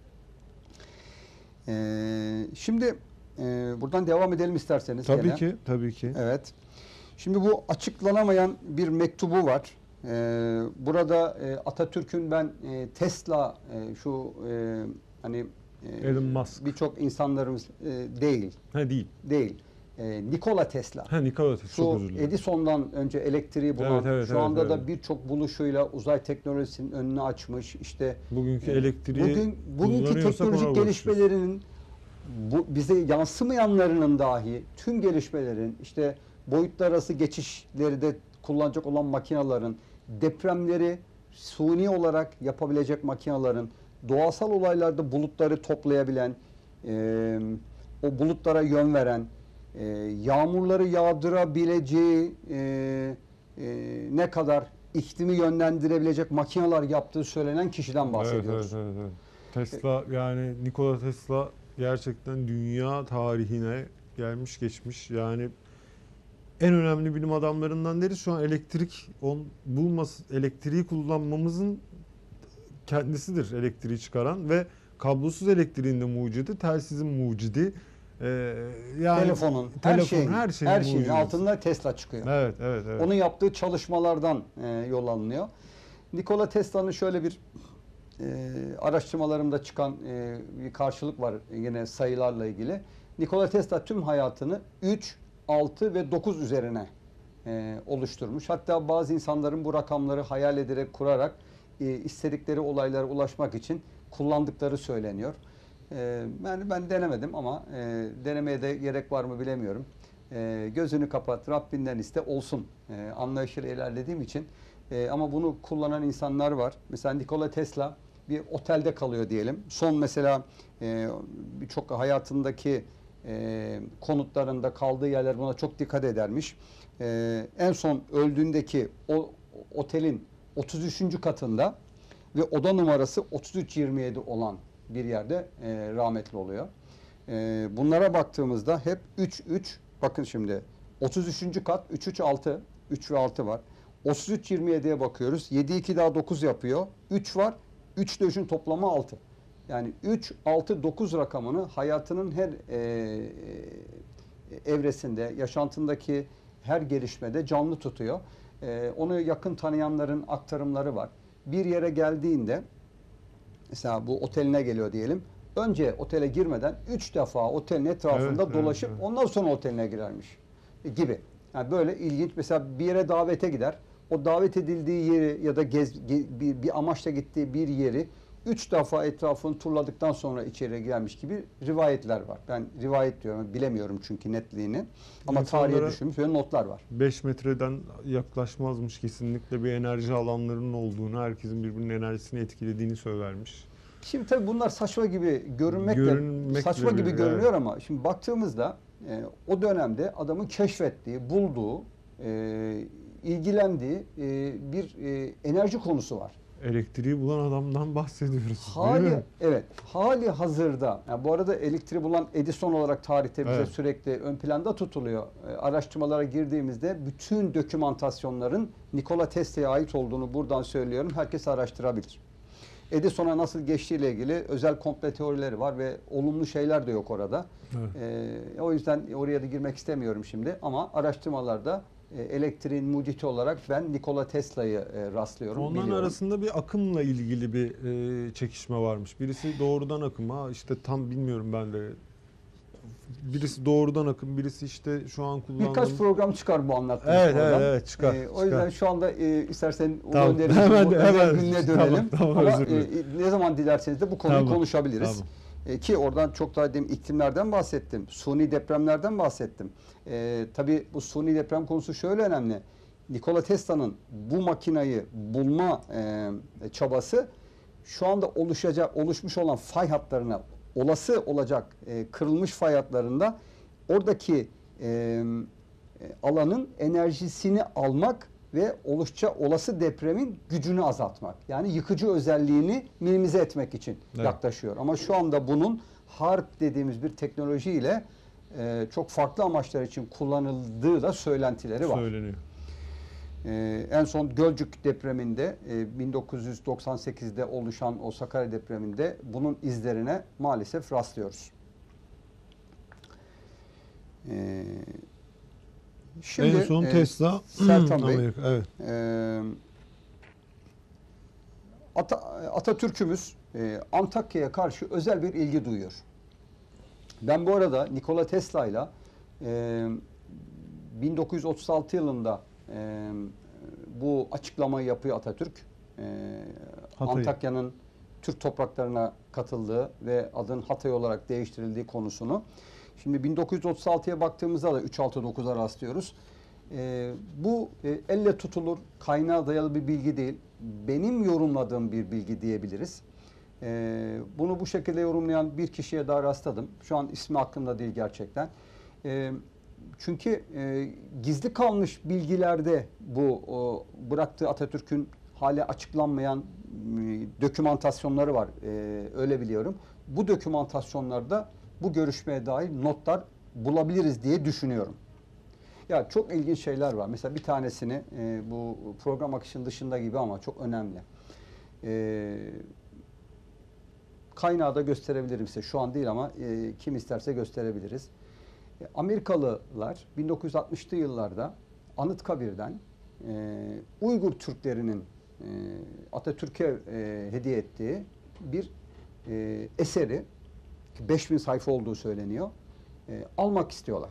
E, şimdi e, buradan devam edelim isterseniz. Tabii gene. ki, tabii ki. Evet. Şimdi bu açıklanamayan bir mektubu var. Ee, burada e, Atatürk'ün ben e, Tesla e, şu e, hani e, Elon Musk. birçok insanlarımız e, değil. Ha değil. Değil. E, Nikola Tesla. Ha Nikola Tesla, çok Şu özür dilerim. Edison'dan önce elektriği bulan, Evet, evet, şu evet, anda evet. da birçok buluşuyla uzay teknolojisinin önünü açmış. İşte Bugünkü e, elektriği bugün bugünkü kullanıyorsak ona teknolojik bakıyoruz. gelişmelerinin bu bize yansımayanlarının dahi tüm gelişmelerin işte boyutlar arası geçişleri de kullanacak olan makinelerin, depremleri suni olarak yapabilecek makinelerin, doğasal olaylarda bulutları toplayabilen, e, o bulutlara yön veren, e, yağmurları yağdırabileceği e, e, ne kadar iklimi yönlendirebilecek makineler yaptığı söylenen kişiden bahsediyoruz. Evet, evet, evet, evet. Tesla, yani Nikola Tesla gerçekten dünya tarihine gelmiş geçmiş. Yani en önemli bilim adamlarından deriz. Şu an elektrik on, bulması, elektriği kullanmamızın kendisidir elektriği çıkaran ve kablosuz elektriğin de mucidi, telsizin mucidi. Ee, yani Telefonun, her telefon, şeyin, her şeyin, her şeyin mucidi. altında Tesla çıkıyor. Evet, evet, evet. Onun yaptığı çalışmalardan e, yol alınıyor. Nikola Tesla'nın şöyle bir e, araştırmalarımda çıkan e, bir karşılık var yine sayılarla ilgili. Nikola Tesla tüm hayatını üç, altı ve dokuz üzerine e, oluşturmuş. Hatta bazı insanların bu rakamları hayal ederek, kurarak e, istedikleri olaylara ulaşmak için kullandıkları söyleniyor. E, yani ben denemedim ama e, denemeye de gerek var mı bilemiyorum. E, gözünü kapat, Rabbinden iste, olsun e, anlayışıyla ilerlediğim için. E, ama bunu kullanan insanlar var. Mesela Nikola Tesla bir otelde kalıyor diyelim. Son mesela e, birçok hayatındaki e, konutlarında kaldığı yerler buna çok dikkat edermiş. E, en son öldüğündeki o otelin otuz üçüncü katında ve oda numarası otuz üç yirmi yedi olan bir yerde e, rahmetli oluyor. E, bunlara baktığımızda hep üç üç, bakın şimdi otuz üçüncü kat üç üç altı, üç ve altı var. otuz üç yirmi yediye bakıyoruz. yedi iki daha dokuz yapıyor. üç var. üç ile üçün toplamı altı. Yani üç, altı, dokuz rakamını hayatının her e, evresinde, yaşantındaki her gelişmede canlı tutuyor. E, onu yakın tanıyanların aktarımları var. Bir yere geldiğinde, mesela bu oteline geliyor diyelim. Önce otele girmeden üç defa otelin etrafında Evet, dolaşıp evet, evet. ondan sonra oteline girermiş e, gibi. Yani böyle ilginç. Mesela bir yere davete gider. O davet edildiği yeri ya da gez, ge- bir, bir amaçla gittiği bir yeri üç defa etrafını turladıktan sonra içeriye girmiş gibi rivayetler var. Ben rivayet diyorum, bilemiyorum çünkü netliğini. Ama İnsanlara tarihe düşmüş böyle notlar var. beş metreden yaklaşmazmış, kesinlikle bir enerji alanlarının olduğunu, herkesin birbirinin enerjisini etkilediğini söylermiş. Şimdi tabii bunlar saçma gibi görünmekle, Görünmekle saçma gibi bir- görünüyor evet. ama şimdi baktığımızda e, o dönemde adamın keşfettiği, bulduğu, e, ilgilendiği e, bir e, enerji konusu var. Elektriği bulan adamdan bahsediyoruz. değil Hali mi? evet, hali hazırda. Yani bu arada elektriği bulan Edison olarak tarihte bize Evet. sürekli ön planda tutuluyor. E, araştırmalara girdiğimizde bütün dokümantasyonların Nikola Tesla'ya ait olduğunu buradan söylüyorum. Herkes araştırabilir. Edison'a nasıl geçtiğiyle ilgili özel komple teorileri var ve olumlu şeyler de yok orada. Evet. E, o yüzden oraya da girmek istemiyorum şimdi ama araştırmalarda e, elektriğin mucidi olarak ben Nikola Tesla'yı e, rastlıyorum. Onların biliyorum. arasında bir akımla ilgili bir e, çekişme varmış. Birisi doğrudan akım, ha işte tam bilmiyorum ben de. Birisi doğrudan akım, birisi işte şu an kullandığım... Birkaç program çıkar bu anlattığımız Evet, program. evet, evet, çıkar, Ee, o çıkar. yüzden şu anda e, istersen Ulu Tamam, Önder'in hemen- bu özel hemen- gününe tamam, dönelim. tamam, Ama özür dilerim. e, ne zaman dilerseniz de bu konuyu Tamam, konuşabiliriz. tamam. E, ki oradan çok daha demin iklimlerden bahsettim. Suni depremlerden bahsettim. E, tabii bu suni deprem konusu şöyle önemli. Nikola Tesla'nın bu makinayı bulma e, çabası şu anda oluşacak, oluşmuş olan fay hatlarına, olası olacak e, kırılmış fay hatlarında oradaki e, alanın enerjisini almak ve oluşacağı olası depremin gücünü azaltmak. Yani yıkıcı özelliğini minimize etmek için Evet. yaklaşıyor. Ama şu anda bunun HARP dediğimiz bir teknolojiyle e, çok farklı amaçlar için kullanıldığı da söylentileri var. Söyleniyor. Ee, en son Gölcük depreminde e, bin dokuz yüz doksan sekizde oluşan o Sakarya depreminde bunun izlerine maalesef rastlıyoruz. Ee, şimdi en son e, Tesla, Sertan Bey, Amerika, evet. e, Ata, Atatürk'ümüz e, Antakya'ya karşı özel bir ilgi duyuyor. Ben bu arada Nikola Tesla ile e, bin dokuz yüz otuz altı yılında e, bu açıklamayı yapıyor Atatürk. E, Hatay. Antakya'nın Türk topraklarına katıldığı ve adın Hatay olarak değiştirildiği konusunu. Şimdi bin dokuz yüz otuz altıya baktığımızda da üç altı dokuza rastlıyoruz. E, bu e, elle tutulur, kaynağa dayalı bir bilgi değil. Benim yorumladığım bir bilgi diyebiliriz. E, bunu bu şekilde yorumlayan bir kişiye daha rastladım. Şu an ismi aklımda değil gerçekten. E, çünkü e, gizli kalmış bilgilerde bu o, bıraktığı Atatürk'ün hala açıklanmayan e, dokümantasyonları var. E, öyle biliyorum. Bu dokümantasyonlarda bu görüşmeye dair notlar bulabiliriz diye düşünüyorum. Ya çok ilginç şeyler var. Mesela bir tanesini e, bu program akışının dışında gibi ama çok önemli. E, kaynağı da gösterebilirim size. Şu an değil ama e, kim isterse gösterebiliriz. E, Amerikalılar bin dokuz yüz altmışlı yıllarda Anıtkabir'den e, Uygur Türklerinin e, Atatürk'e e, hediye ettiği bir e, eseri, beş bin sayfa olduğu söyleniyor, e, almak istiyorlar.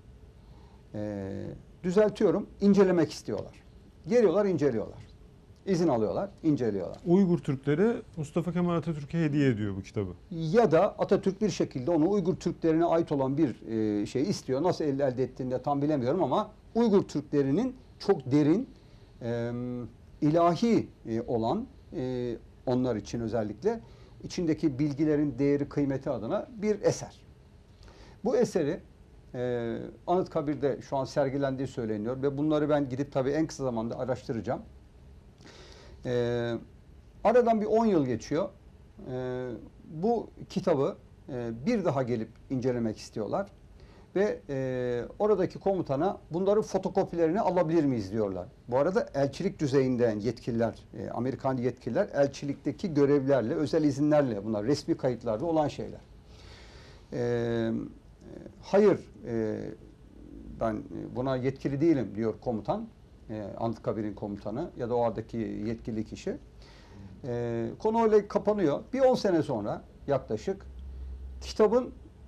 E, düzeltiyorum, incelemek istiyorlar. Geliyorlar, inceliyorlar. İzin alıyorlar, inceliyorlar. Uygur Türkleri Mustafa Kemal Atatürk'e hediye ediyor bu kitabı. Ya da Atatürk bir şekilde onu Uygur Türklerine ait olan bir e, şey istiyor. Nasıl elde, elde ettiğini de tam bilemiyorum ama Uygur Türklerinin çok derin, e, ilahi e, olan, e, onlar için özellikle içindeki bilgilerin değeri, kıymeti adına bir eser. Bu eseri e, Anıtkabir'de şu an sergilendiği söyleniyor ve bunları ben gidip tabii en kısa zamanda araştıracağım. E, aradan bir on yıl geçiyor. E, bu kitabı e, bir daha gelip incelemek istiyorlar ve e, oradaki komutana bunların fotokopilerini alabilir miyiz diyorlar. Bu arada elçilik düzeyinden yetkililer, e, Amerikan yetkililer elçilikteki görevlerle, özel izinlerle, bunlar resmi kayıtlarda olan şeyler. E, hayır, e, ben buna yetkili değilim diyor komutan, e, Anıtkabir'in komutanı ya da oradaki yetkili kişi. E, konu öyle kapanıyor. Bir on sene sonra yaklaşık kitabın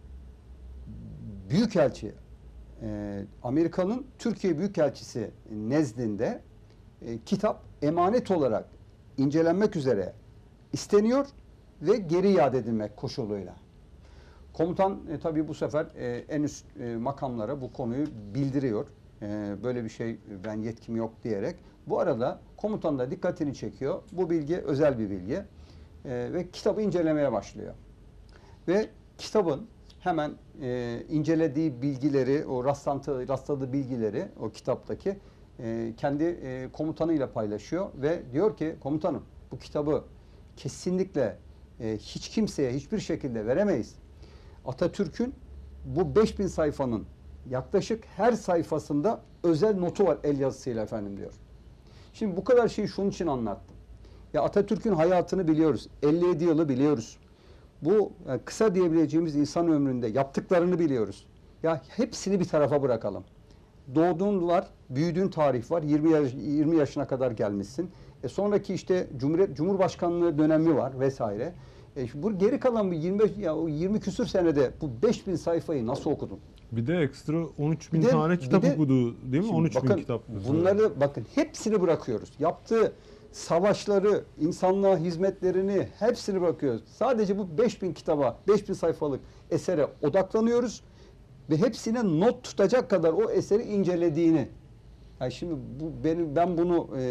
Büyükelçi, e, Amerika'nın Türkiye Büyükelçisi nezdinde e, kitap emanet olarak incelenmek üzere isteniyor ve geri iade edilmek koşuluyla. Komutan e, tabii bu sefer e, en üst e, makamlara bu konuyu bildiriyor. E, böyle bir şey ben yetkim yok diyerek. Bu arada komutan da dikkatini çekiyor. Bu bilgi özel bir bilgi. E, ve kitabı incelemeye başlıyor. Ve kitabın hemen e, incelediği bilgileri, o rastlantı, rastladığı bilgileri o kitaptaki e, kendi e, komutanıyla paylaşıyor ve diyor ki komutanım bu kitabı kesinlikle e, hiç kimseye hiçbir şekilde veremeyiz. Atatürk'ün bu beş bin sayfanın yaklaşık her sayfasında özel notu var el yazısıyla efendim diyor. Şimdi bu kadar şeyi şunun için anlattım. Ya Atatürk'ün hayatını biliyoruz. elli yedi yılı biliyoruz. Bu yani kısa diyebileceğimiz insan ömründe yaptıklarını biliyoruz. Ya hepsini bir tarafa bırakalım. Doğduğun var, büyüdüğün tarih var. yirmi, yaş, yirmi yaşına kadar gelmişsin. E sonraki işte Cumhuriyet Cumhurbaşkanlığı dönemi var vesaire. E bu geri kalan bir yirmi beş ya o yirmi küsür senede bu beş bin sayfayı nasıl okudun? Bir de ekstra on üç bin Bir de- tane bir kitap de- okudu değil mi? Şimdi on üç bin bakın, kitap. bunları bakın hepsini bırakıyoruz. Yaptığı savaşları, insanlığa hizmetlerini hepsini bırakıyoruz. Sadece bu beş bin kitaba, beş bin sayfalık esere odaklanıyoruz ve hepsine not tutacak kadar o eseri incelediğini. Yani şimdi bu benim ben bunu e,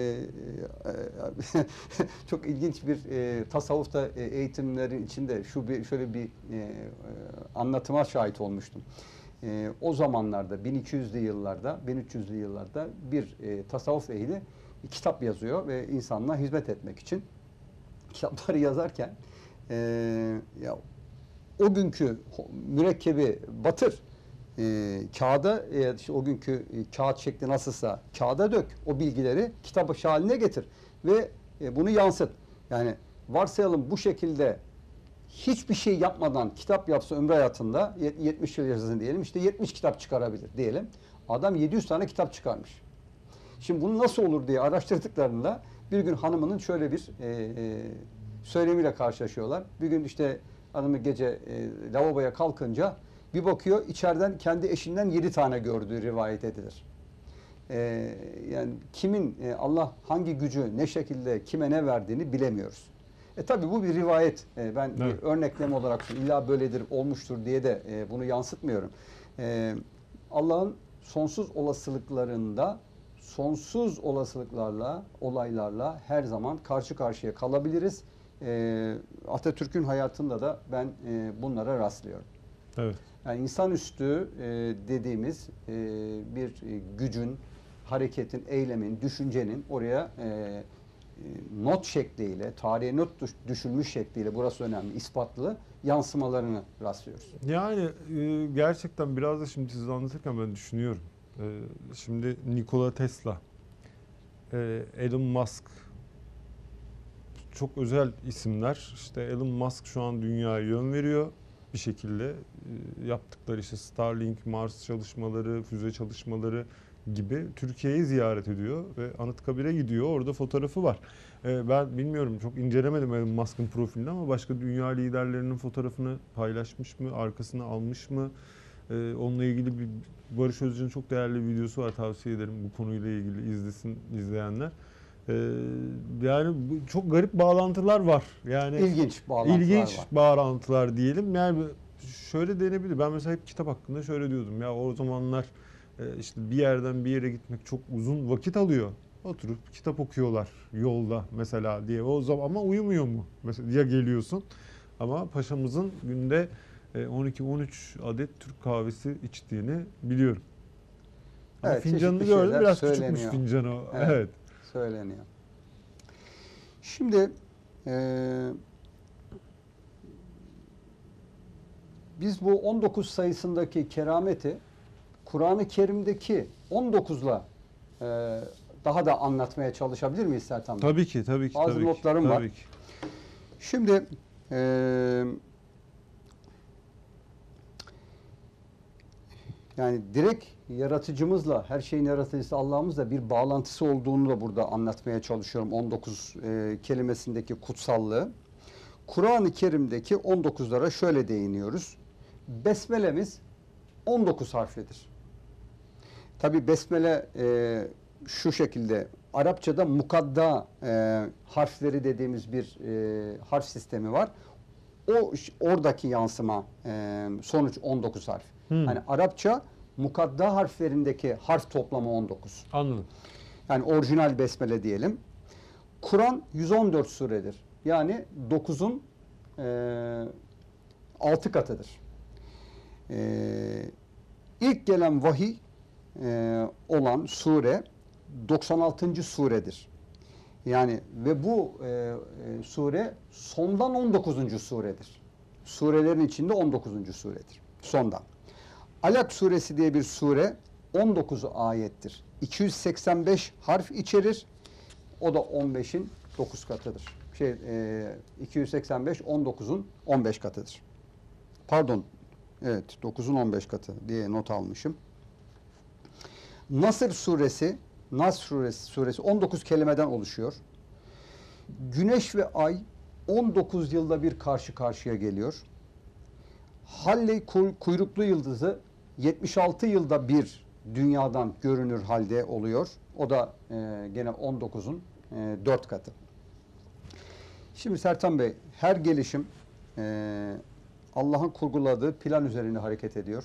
e, çok ilginç bir e, tasavvufta e, eğitimlerin içinde şu bir şöyle bir e, e, anlatıma şahit olmuştum. E, o zamanlarda bin iki yüzlü yıllarda, bin üç yüzlü yıllarda bir e, tasavvuf ehli kitap yazıyor ve insanlığa hizmet etmek için kitapları yazarken e, ya o günkü mürekkebi batır. E, kağıda e, işte o günkü e, kağıt şekli nasılsa kağıda dök. O bilgileri kitap haline getir ve e, bunu yansıt. Yani varsayalım bu şekilde hiçbir şey yapmadan kitap yapsa ömrü hayatında yetmiş yıl yaşasın diyelim. İşte yetmiş kitap çıkarabilir diyelim. Adam yedi yüz tane kitap çıkarmış. Şimdi bunu nasıl olur diye araştırdıklarında bir gün hanımının şöyle bir e, e, söylemiyle karşılaşıyorlar. Bir gün işte hanımı gece e, lavaboya kalkınca bir bakıyor içeriden kendi eşinden yedi tane gördüğü rivayet edilir. Ee, yani kimin e, Allah hangi gücü ne şekilde kime ne verdiğini bilemiyoruz. E tabi bu bir rivayet. E, ben Evet. bir örnekleme olarak illa böyledir olmuştur diye de e, bunu yansıtmıyorum. E, Allah'ın sonsuz olasılıklarında sonsuz olasılıklarla, olaylarla her zaman karşı karşıya kalabiliriz. E, Atatürk'ün hayatında da ben e, bunlara rastlıyorum. Evet. Yani insanüstü e, dediğimiz e, bir e, gücün, hareketin, eylemin, düşüncenin oraya e, e, not şekliyle, tarihe not düş- düşülmüş şekliyle, burası önemli, ispatlı yansımalarını rastlıyoruz. Yani e, gerçekten biraz da şimdi siz anlatırken ben düşünüyorum. Ee, şimdi Nikola Tesla, e, Elon Musk çok özel isimler. İşte Elon Musk şu an dünyaya yön veriyor bir şekilde. E, yaptıkları işte Starlink, Mars çalışmaları, füze çalışmaları gibi Türkiye'yi ziyaret ediyor ve Anıtkabir'e gidiyor. Orada fotoğrafı var. E, ben bilmiyorum, çok incelemedim Elon Musk'ın profilini ama başka dünya liderlerinin fotoğrafını paylaşmış mı, arkasına almış mı? E, onunla ilgili bir Barış Özcan'ın çok değerli bir videosu var, tavsiye ederim bu konuyla ilgili izlesin izleyenler. Ee, yani bu çok garip bağlantılar var. Yani İlginç bağlantılar ilginç var. bağlantılar diyelim. Yani şöyle denebilir. Ben mesela hep kitap hakkında şöyle diyordum. Ya o zamanlar e, işte bir yerden bir yere gitmek çok uzun vakit alıyor. Oturup kitap okuyorlar yolda mesela diye. O zaman ama uyumuyor mu? Mesela ya geliyorsun ama paşamızın günde on iki on üç adet Türk kahvesi içtiğini biliyorum. Ama Evet, fincanını çeşitli gördüm, şeyler biraz küçükmüş söyleniyor. fincanı. Evet. Evet. Söyleniyor. Şimdi e, biz bu on dokuz sayısındaki kerameti Kur'an-ı Kerim'deki on dokuzla e, daha da anlatmaya çalışabilir miyiz Sertan Bey? Tabii ki, tabii ki. Bazı tabii notlarım ki, var. tabii ki. Şimdi e, yani direkt yaratıcımızla, her şeyin yaratıcısı Allah'ımızla bir bağlantısı olduğunu da burada anlatmaya çalışıyorum. on dokuz e, kelimesindeki kutsallığı. Kur'an-ı Kerim'deki on dokuzlara şöyle değiniyoruz. Besmelemiz on dokuz harflidir. Tabi besmele e, şu şekilde, Arapçada mukadda e, harfleri dediğimiz bir e, harf sistemi var. O oradaki yansıma e, sonuç on dokuz harf. Hmm. Yani Arapça mukadda harflerindeki harf toplamı on dokuz. Anladım. Yani orijinal besmele diyelim. Kur'an yüz on dört suredir. Yani dokuzun e, altı katıdır. E, ilk gelen vahiy e, olan sure doksan altıncı suredir. Yani ve bu e, e, sure sondan on dokuzuncu suredir. Surelerin içinde on dokuzuncu suredir. Sondan. Alak suresi diye bir sure on dokuz ayettir. iki yüz seksen beş harf içerir. O da on beşin dokuz katıdır. Şey e, iki yüz seksen beş on dokuzun on beş katıdır. Pardon. Evet, dokuzun on beş katı diye not almışım. Nasr suresi, Nas suresi, suresi on dokuz kelimeden oluşuyor. Güneş ve ay on dokuz yılda bir karşı karşıya geliyor. Halley kuyruklu yıldızı yetmiş altı yılda bir dünyadan görünür halde oluyor. O da e, gene on dokuzun e, dört katı. Şimdi Sertan Bey, her gelişim e, Allah'ın kurguladığı plan üzerine hareket ediyor.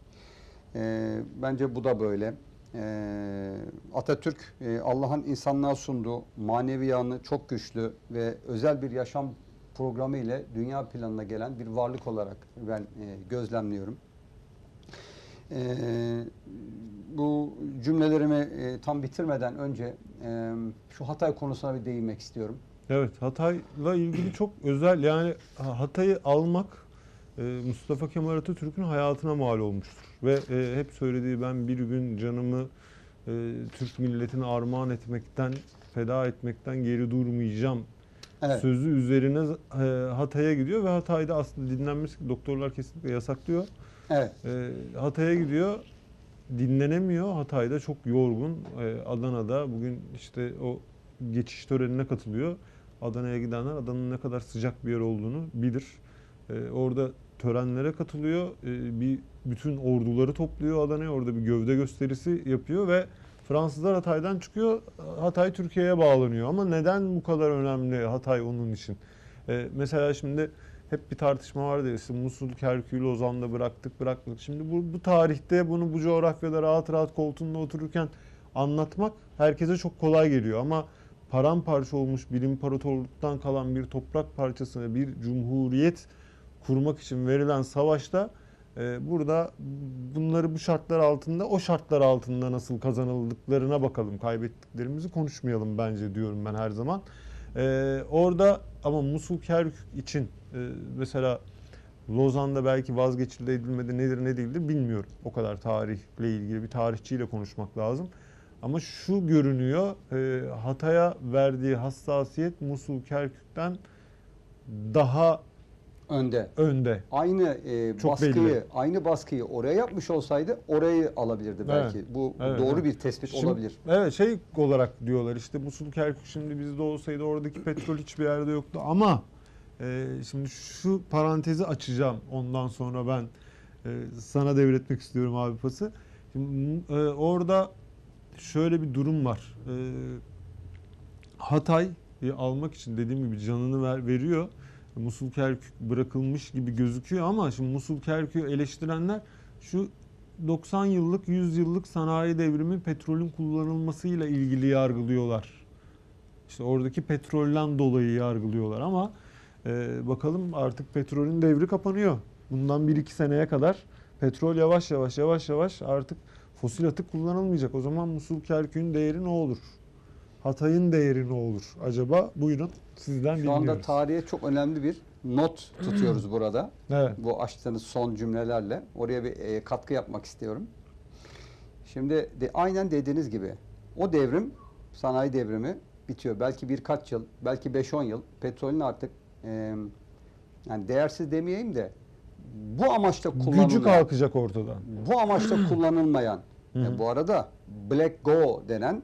E, bence bu da böyle. E, Atatürk e, Allah'ın insanlığa sunduğu manevi yanı çok güçlü ve özel bir yaşam programı ile dünya planına gelen bir varlık olarak ben e, gözlemliyorum. E, bu cümlelerimi e, tam bitirmeden önce e, şu Hatay konusuna bir değinmek istiyorum. Evet, Hatay'la ilgili çok özel, yani Hatay'ı almak e, Mustafa Kemal Atatürk'ün hayatına mal olmuştur. Ve e, hep söylediği, ben bir gün canımı e, Türk milletine armağan etmekten, feda etmekten geri durmayacağım Evet. sözü üzerine e, Hatay'a gidiyor ve Hatay'da aslında dinlenmesi doktorlar kesinlikle yasaklıyor. Evet. E, Hatay'a gidiyor, dinlenemiyor. Hatay'da çok yorgun. E, Adana'da bugün işte o geçiş törenine katılıyor. Adana'ya gidenler Adana'nın ne kadar sıcak bir yer olduğunu bilir. E, orada törenlere katılıyor. E, bir bütün orduları topluyor Adana'ya. Orada bir gövde gösterisi yapıyor ve Fransızlar Hatay'dan çıkıyor. Hatay Türkiye'ye bağlanıyor. Ama neden bu kadar önemli Hatay onun için? E, mesela şimdi hep bir tartışma vardı, işte Musul, Kerkük, Lozan'da bıraktık bırakmadık. Şimdi bu, bu tarihte bunu bu coğrafyada rahat rahat koltuğunda otururken anlatmak herkese çok kolay geliyor. Ama paramparça olmuş bir imparatorluktan kalan bir toprak parçasına bir cumhuriyet kurmak için verilen savaşta e, burada bunları bu şartlar altında, o şartlar altında nasıl kazanıldıklarına bakalım. Kaybettiklerimizi konuşmayalım bence diyorum ben her zaman. E, orada ama Musul, Kerkük için e, mesela Lozan'da belki vazgeçildi edilmedi nedir ne değildir bilmiyorum. O kadar tarihle ilgili bir tarihçiyle konuşmak lazım. Ama şu görünüyor, e, Hatay'a verdiği hassasiyet Musul Kerkük'ten daha Önde. önde. Aynı e, Çok baskıyı, belli. aynı baskıyı oraya yapmış olsaydı orayı alabilirdi belki. Evet. Bu Evet, doğru evet. bir tespit Şimdi, olabilir. evet, şey olarak diyorlar işte Musul Kerkük şimdi bizde olsaydı oradaki petrol hiçbir yerde yoktu ama e, şimdi şu parantezi açacağım, ondan sonra ben e, sana devretmek istiyorum abi pası. Şimdi, e, orada şöyle bir durum var. E, Hatay'ı almak için dediğim gibi canını ver, veriyor. Musul Kerkük bırakılmış gibi gözüküyor ama şimdi Musul Kerkük'ü eleştirenler şu doksan yıllık, yüz yıllık sanayi devrimi petrolün kullanılmasıyla ilgili yargılıyorlar. İşte oradaki petrolden dolayı yargılıyorlar ama e, bakalım artık petrolün devri kapanıyor. Bundan bir iki seneye kadar petrol yavaş yavaş yavaş yavaş artık fosil atık kullanılmayacak. O zaman Musul Kerkük'ün değeri ne olur? Hatay'ın değeri ne olur? Acaba buyurun sizden Şu dinliyoruz. anda tarihe çok önemli bir not tutuyoruz burada. Evet. Bu açtığınız son cümlelerle. Oraya bir e, katkı yapmak istiyorum. Şimdi de, aynen dediğiniz gibi o devrim, sanayi devrimi bitiyor. Belki birkaç yıl, belki beş on yıl petrolün artık e, yani değersiz demeyeyim de bu amaçla kullanılmayan, Gücü kalkacak ortadan. bu amaçla kullanılmayan, Hı hı. e, bu arada Black Go denen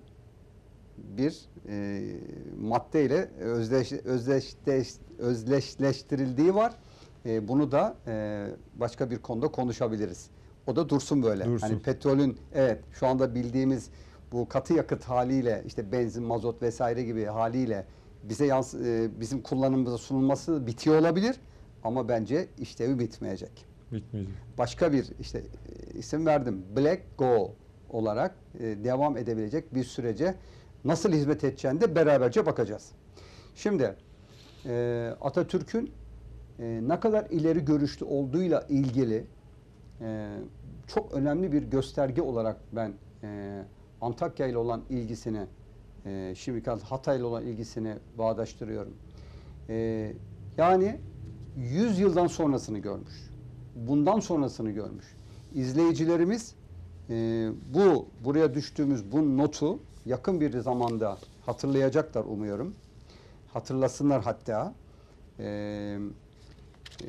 bir e, maddeyle özdeş, özdeş, özdeşleştirildiği var. E, bunu da e, başka bir konuda konuşabiliriz. O da dursun böyle. Dursun. Hani petrolün, evet, şu anda bildiğimiz bu katı yakıt haliyle, işte benzin, mazot vesaire gibi haliyle bize yans e, bizim kullanımımıza sunulması bitiyor olabilir ama bence işlevi bitmeyecek. Bitmeyecek. Başka bir işte e, isim verdim. Black Go olarak e, devam edebilecek bir sürece nasıl hizmet edeceğini de beraberce bakacağız. Şimdi e, Atatürk'ün e, ne kadar ileri görüşlü olduğuyla ilgili e, çok önemli bir gösterge olarak ben e, Antakya ile olan ilgisini, e, şimdiki Hatay ile olan ilgisini bağdaştırıyorum. E, yani yüz yıldan sonrasını görmüş. Bundan sonrasını görmüş. İzleyicilerimiz e, bu buraya düştüğümüz bu notu yakın bir zamanda hatırlayacaklar umuyorum. Hatırlasınlar hatta. E, e,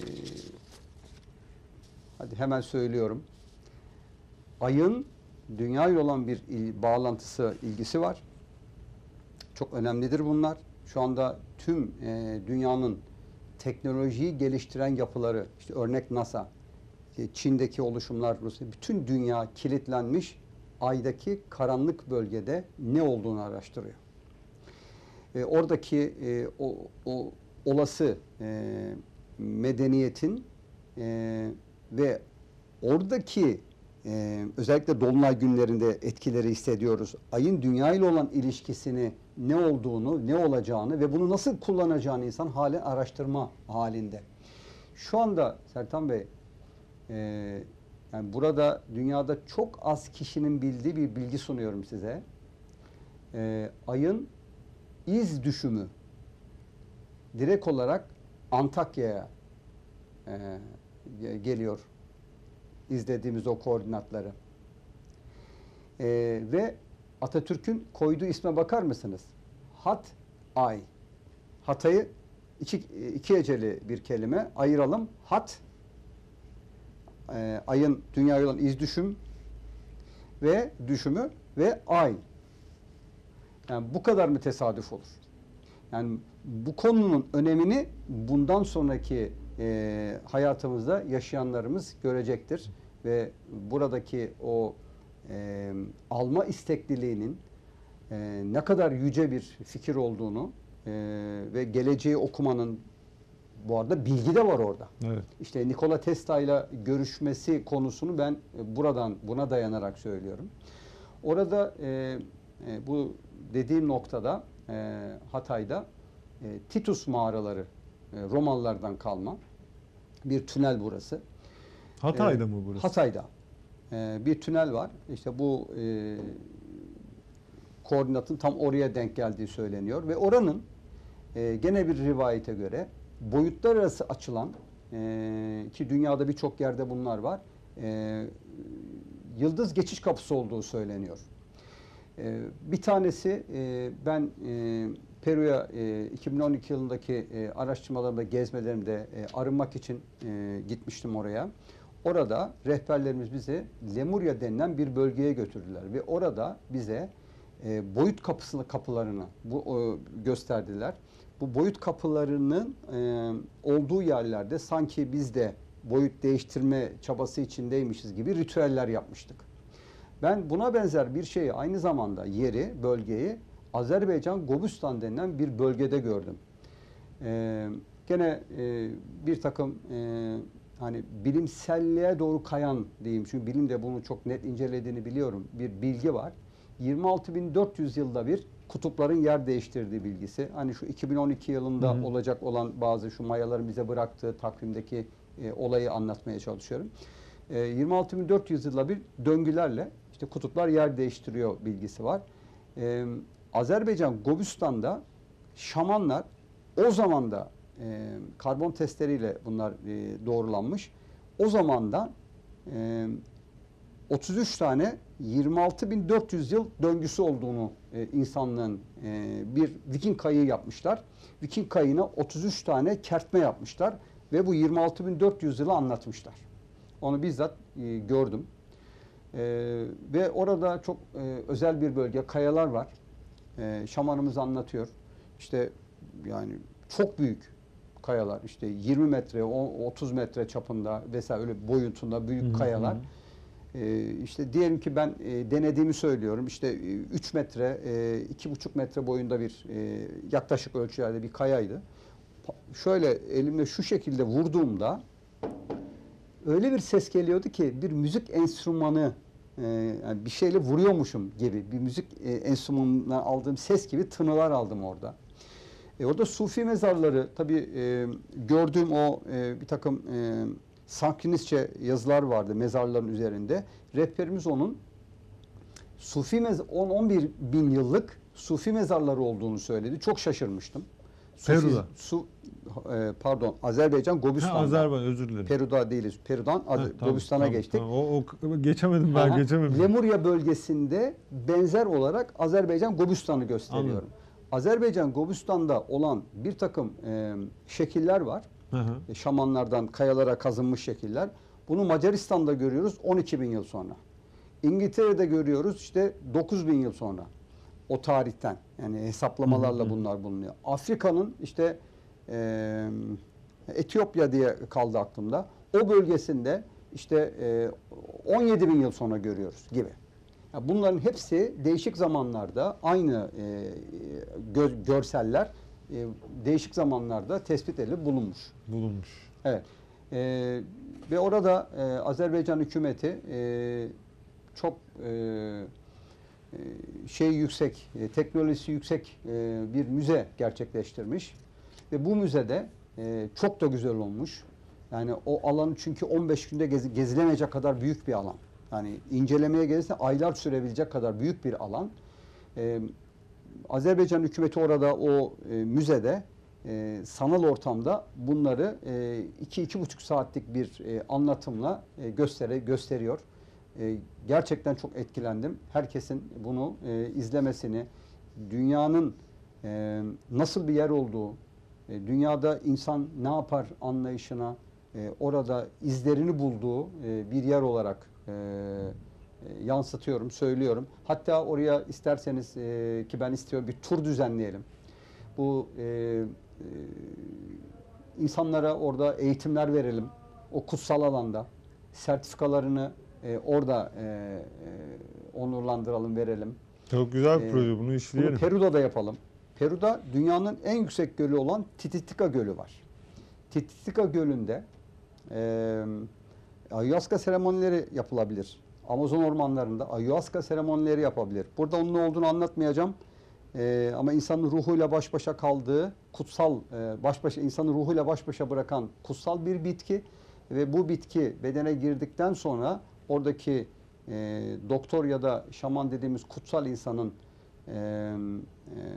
hadi hemen söylüyorum. Ayın dünya ile olan bir il, bağlantısı, ilgisi var. Çok önemlidir bunlar. Şu anda tüm e, dünyanın teknolojiyi geliştiren yapıları, işte örnek NASA, Çin'deki oluşumlar, Rusya, bütün dünya kilitlenmiş, aydaki karanlık bölgede ne olduğunu araştırıyor. E, oradaki e, o, o olası e, medeniyetin e, ve oradaki e, özellikle dolunay günlerinde etkileri hissediyoruz. Ayın dünya ile olan ilişkisini, ne olduğunu, ne olacağını ve bunu nasıl kullanacağını insan halen araştırma halinde. Şu anda Sertan Bey, e, yani burada dünyada çok az kişinin bildiği bir bilgi sunuyorum size. E, ayın iz düşümü direkt olarak Antakya'ya e, geliyor. İzlediğimiz o koordinatları. E, ve Atatürk'ün koyduğu isme bakar mısınız? Hat, ay. Hatay'ı iki, iki heceli bir kelime ayıralım. Hat, e, ayın dünyaya olan iz düşüm ve düşümü ve ay. Yani bu kadar mı tesadüf olur? Yani bu konunun önemini bundan sonraki e, hayatımızda yaşayanlarımız görecektir. Ve buradaki o e, alma istekliliğinin e, ne kadar yüce bir fikir olduğunu e, ve geleceği okumanın, bu arada bilgi de var orada. Evet. İşte Nikola Tesla ile görüşmesi konusunu ben buradan buna dayanarak söylüyorum. Orada e, e, bu dediğim noktada e, Hatay'da e, Titus mağaraları, e, Romalılardan kalma bir tünel burası. Hatay'da E, mı burası? Hatay'da e, bir tünel var. İşte bu e, koordinatın tam oraya denk geldiği söyleniyor ve oranın e, gene bir rivayete göre boyutlar arası açılan e, ki dünyada birçok yerde bunlar var. E, yıldız geçiş kapısı olduğu söyleniyor. E, bir tanesi e, ben e, Peru'ya e, iki bin on iki yılındaki e, araştırmalarımda, gezmelerimde e, arınmak için e, gitmiştim oraya. Orada rehberlerimiz bizi Lemuria denilen bir bölgeye götürdüler ve orada bize e, boyut kapısını kapılarını bu o, gösterdiler. Bu boyut kapılarının e, olduğu yerlerde sanki biz de boyut değiştirme çabası içindeymişiz gibi ritüeller yapmıştık. Ben buna benzer bir şeyi aynı zamanda yeri, bölgeyi Azerbaycan Gobustan denilen bir bölgede gördüm. Ee, gene e, bir takım e, hani bilimselliğe doğru kayan diyeyim, çünkü bilim de bunu çok net incelediğini biliyorum, bir bilgi var. yirmi altı bin dört yüz yılda bir kutupların yer değiştirdiği bilgisi. Hani şu iki bin on iki yılında hı hı. olacak olan bazı şu Mayaların bize bıraktığı takvimdeki e, olayı anlatmaya çalışıyorum. E, yirmi altı bin dört yüz yılda bir döngülerle işte kutuplar yer değiştiriyor bilgisi var. E, Azerbaycan Gobustan'da şamanlar o zaman da e, karbon testleriyle bunlar e, doğrulanmış. O zaman da e, otuz üç tane yirmi altı bin dört yüz yıl döngüsü olduğunu e, insanlığın e, bir Viking kayığı yapmışlar. Viking kayığına otuz üç tane kertme yapmışlar ve bu yirmi altı bin dört yüz yılı anlatmışlar. Onu bizzat e, gördüm. E, ve orada çok e, özel bir bölge, kayalar var. E, şamanımız anlatıyor. İşte yani çok büyük kayalar, işte yirmi metre, otuz metre çapında vesaire öyle boyutunda büyük Hı-hı. kayalar. Ee, işte diyelim ki ben e, denediğimi söylüyorum. İşte e, üç metre, e, iki buçuk metre boyunda bir e, yaklaşık ölçülerde bir kayaydı. Şöyle elimle şu şekilde vurduğumda öyle bir ses geliyordu ki bir müzik enstrümanı e, yani bir şeyle vuruyormuşum gibi, bir müzik e, enstrümanından aldığım ses gibi tınılar aldım orada. E, orada Sufi mezarları tabii e, gördüğüm o e, bir takım e, Sanskritçe yazılar vardı mezarların üzerinde. Rehberimiz onun Sufi mez on on bir bin yıllık Sufi mezarları olduğunu söyledi. Çok şaşırmıştım. Sufi, Peru'da. Su, e, pardon Azerbaycan Gobustan'da. Ha, Azerbaycan, özür dilerim. Peru'da değiliz. Peru'dan Ha, tamam, Gobustan'a tamam, geçtik. Tamam. O, o geçemedim ben, Aha, geçemedim. Lemuria bölgesinde benzer olarak Azerbaycan Gobustan'ı gösteriyorum. Anladım. Azerbaycan Gobustan'da olan bir takım e, şekiller var. Hı hı. Şamanlardan kayalara kazınmış şekiller. Bunu Macaristan'da görüyoruz on iki bin yıl sonra. İngiltere'de görüyoruz işte dokuz bin yıl sonra. O tarihten. Yani hesaplamalarla hı hı. bunlar bulunuyor. Afrika'nın işte e, Etiyopya diye kaldı aklımda. O bölgesinde işte e, on yedi bin yıl sonra görüyoruz gibi. Yani bunların hepsi değişik zamanlarda aynı e, gö görseller e, değişik zamanlarda tespit edilip bulunmuş. Bulunmuş. Evet. E, ve orada e, Azerbaycan hükümeti e, çok e, şey yüksek, e, teknolojisi yüksek e, bir müze gerçekleştirmiş. Ve bu müzede e, çok da güzel olmuş. Yani o alanı çünkü on beş günde gezi, gezilemeyecek kadar büyük bir alan. Yani incelemeye gelirse aylar sürebilecek kadar büyük bir alan. Ee, Azerbaycan hükümeti orada o e, müzede e, sanal ortamda bunları e, iki iki buçuk saatlik bir e, anlatımla e, göstere, gösteriyor. E, gerçekten çok etkilendim. Herkesin bunu e, izlemesini, dünyanın e, nasıl bir yer olduğu, e, dünyada insan ne yapar anlayışına, e, orada izlerini bulduğu e, bir yer olarak E, e, yansıtıyorum, söylüyorum. Hatta oraya isterseniz e, ki ben istiyorum bir tur düzenleyelim. Bu e, e, insanlara orada eğitimler verelim. O kutsal alanda sertifikalarını e, orada e, e, onurlandıralım, verelim. Çok güzel bir e, proje. Bunu işleyelim. Bunu Peru'da da yapalım. Peru'da dünyanın en yüksek gölü olan Titicaca Gölü var. Titicaca Gölü'nde eee Ayahuasca seremonileri yapılabilir. Amazon ormanlarında ayahuasca seremonileri yapabilir. Burada onun ne olduğunu anlatmayacağım. Ee, ama insanın ruhuyla baş başa kaldığı, kutsal, e, baş başa insanı ruhuyla baş başa bırakan kutsal bir bitki ve bu bitki bedene girdikten sonra oradaki e, doktor ya da şaman dediğimiz kutsal insanın e, e,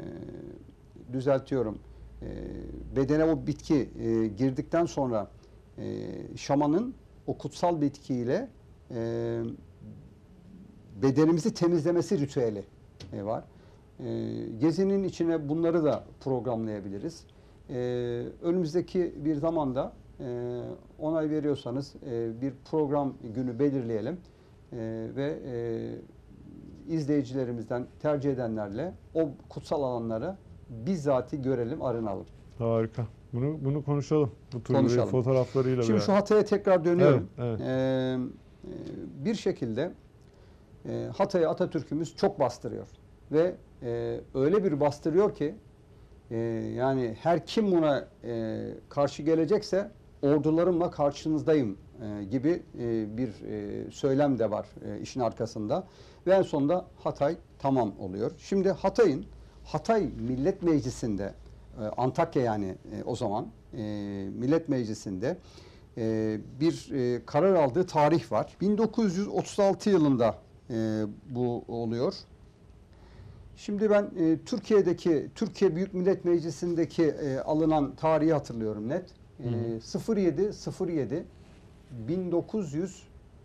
düzeltiyorum. E, bedene o bitki e, girdikten sonra e, şamanın o kutsal bitkiyle e, bedenimizi temizlemesi ritüeli e, var. E, gezinin içine bunları da programlayabiliriz. E, önümüzdeki bir zamanda e, onay veriyorsanız e, bir program günü belirleyelim e, ve e, izleyicilerimizden tercih edenlerle o kutsal alanları bizzati görelim, arınalım. Harika. Bunu bunu konuşalım. Bu tür Konuşalım. fotoğraflarıyla. Şimdi beraber. şu Hatay'a tekrar dönüyorum. Evet, evet. Ee, bir şekilde e, Hatay'ı Atatürk'ümüz çok bastırıyor. Ve e, öyle bir bastırıyor ki e, yani her kim buna e, karşı gelecekse ordularımla karşınızdayım e, gibi e, bir e, söylem de var e, işin arkasında. Ve en sonunda Hatay tamam oluyor. Şimdi Hatay'ın Hatay Millet Meclisi'nde e, Antakya yani e, o zaman e, Millet Meclisi'nde e, bir e, karar aldığı tarih var. bin dokuz yüz otuz altı yılında e, bu oluyor. Şimdi ben e, Türkiye'deki Türkiye Büyük Millet Meclisi'ndeki e, alınan tarihi hatırlıyorum net. E, sıfır yedi sıfır yedi bin dokuz yüz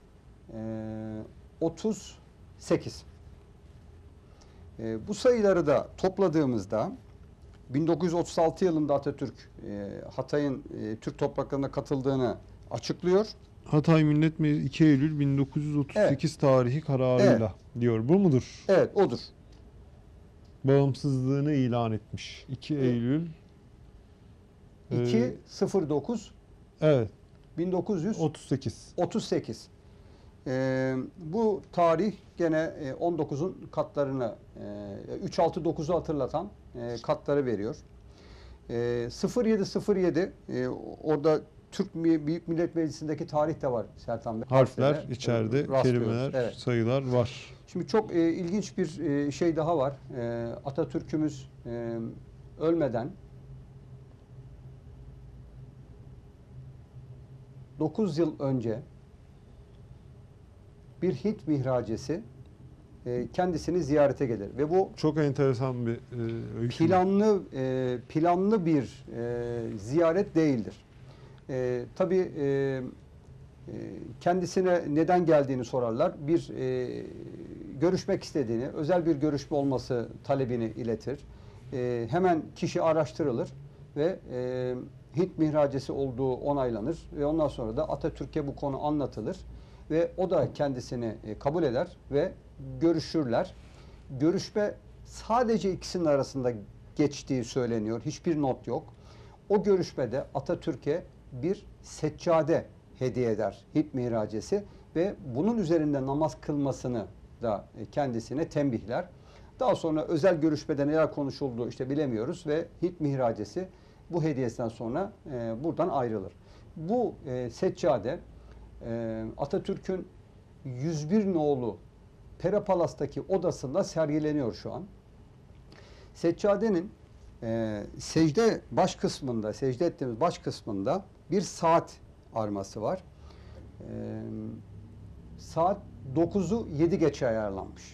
otuz sekiz. E, bu sayıları da topladığımızda bin dokuz yüz otuz altı yılında Atatürk e, Hatay'ın e, Türk topraklarına katıldığını açıklıyor. Hatay Millet Meclisi iki Eylül bin dokuz yüz otuz sekiz Evet. tarihi kararıyla diyor. Bu mudur? Evet, odur. Bağımsızlığını ilan etmiş. iki Eylül iki sıfır dokuz evet bin dokuz yüz otuz sekiz. otuz sekiz. Ee, bu tarih gene e, on dokuzun katlarını e, üç altı dokuzu hatırlatan e, katları veriyor. E, sıfır yedi sıfır yedi e, orada Türk Büyük Millet Meclisi'ndeki tarih de var Sertan Bey. Harfler Harflere, içeride, e, rastlıyoruz. kelimeler, Evet. sayılar var. Şimdi çok e, ilginç bir e, şey daha var. E, Atatürk'ümüz e, ölmeden dokuz yıl önce bir Hint mihracesi e, kendisini ziyarete gelir ve bu Çok enteresan bir e, öykü. planlı e, planlı bir e, ziyaret değildir. E, tabii e, e, kendisine neden geldiğini sorarlar. Bir e, görüşmek istediğini, özel bir görüşme olması talebini iletir. E, hemen kişi araştırılır ve e, Hint mihracesi olduğu onaylanır ve ondan sonra da Atatürk'e bu konu anlatılır ve o da kendisini e, kabul eder ve görüşürler. Görüşme sadece ikisinin arasında geçtiği söyleniyor. Hiçbir not yok. O görüşmede Atatürk'e bir seccade hediye eder Hint mihracesi ve bunun üzerinde namaz kılmasını da kendisine tembihler. Daha sonra özel görüşmede neler konuşulduğu işte bilemiyoruz ve Hint mihracesi bu hediyesinden sonra e, buradan ayrılır. Bu e, seccade e, Atatürk'ün yüz bir nolu Pera Palas'taki odasında sergileniyor şu an. Seccadenin e, secde baş kısmında, secde ettiğimiz baş kısmında bir saat arması var. E, saat dokuzu yedi geçe ayarlanmış.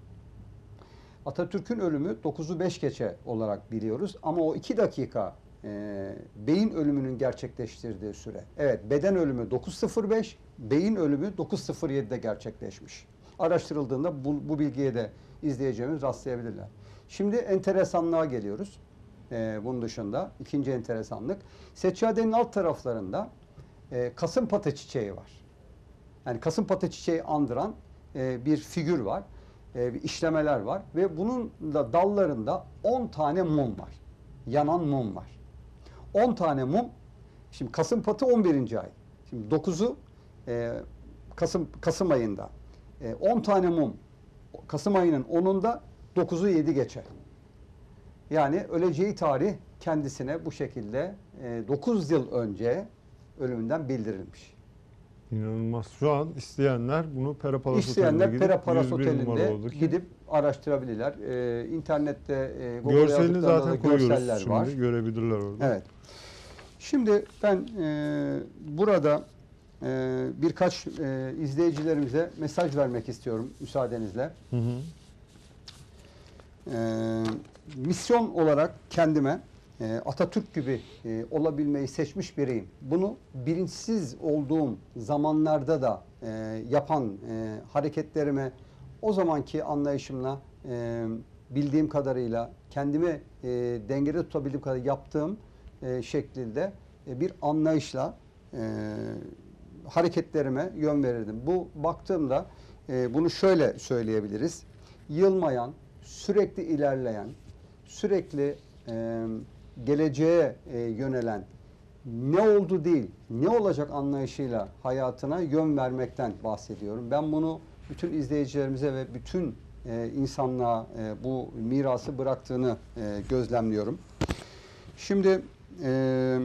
Atatürk'ün ölümü dokuzu beş geçe olarak biliyoruz ama o iki dakika e, beyin ölümünün gerçekleştirdiği süre. Evet, beden ölümü dokuz sıfır beş, beyin ölümü dokuz sıfır yedi'de gerçekleşmiş. Araştırıldığında bu, bu bilgiye de izleyeceğimiz rastlayabilirler. Şimdi enteresanlığa geliyoruz. Ee, bunun dışında ikinci enteresanlık. Seccadenin alt taraflarında e, kasımpata çiçeği var. Yani kasımpata çiçeği andıran e, bir figür var. E, bir işlemeler var. Ve bunun da dallarında on tane mum var. Yanan mum var. on tane mum. Şimdi kasımpatı on birinci ay. Şimdi dokuzu e, Kasım, Kasım ayında. on tane mum Kasım ayının onunda dokuzu yedi geçe. Yani öleceği tarih kendisine bu şekilde dokuz yıl önce ölümünden bildirilmiş. İnanılmaz. Şu an isteyenler bunu Pera Palas İsteyenler Oteli'nde Pera Palas gidip yüz bir Oteli'nde numaradaki gidip araştırabilirler. Ee, internette e, Google'a görselini yazdıklarında da zaten koyuyoruz görseller şimdi. var. Görebilirler orada. Evet. Şimdi ben e, burada e, birkaç e, izleyicilerimize mesaj vermek istiyorum müsaadenizle. Hı hı. E, misyon olarak kendime e, Atatürk gibi e, olabilmeyi seçmiş biriyim. Bunu bilinçsiz olduğum zamanlarda da e, yapan e, hareketlerime o zamanki anlayışımla e, bildiğim kadarıyla kendimi e, dengede tutabildiğim kadar yaptığım e, şeklinde e, bir anlayışla e, hareketlerime yön verirdim. Bu baktığımda e, bunu şöyle söyleyebiliriz. Yılmayan, sürekli ilerleyen, sürekli e, geleceğe e, yönelen, ne oldu değil, ne olacak anlayışıyla hayatına yön vermekten bahsediyorum. Ben bunu bütün izleyicilerimize ve bütün e, insanlığa e, bu mirası bıraktığını e, gözlemliyorum. Şimdi e,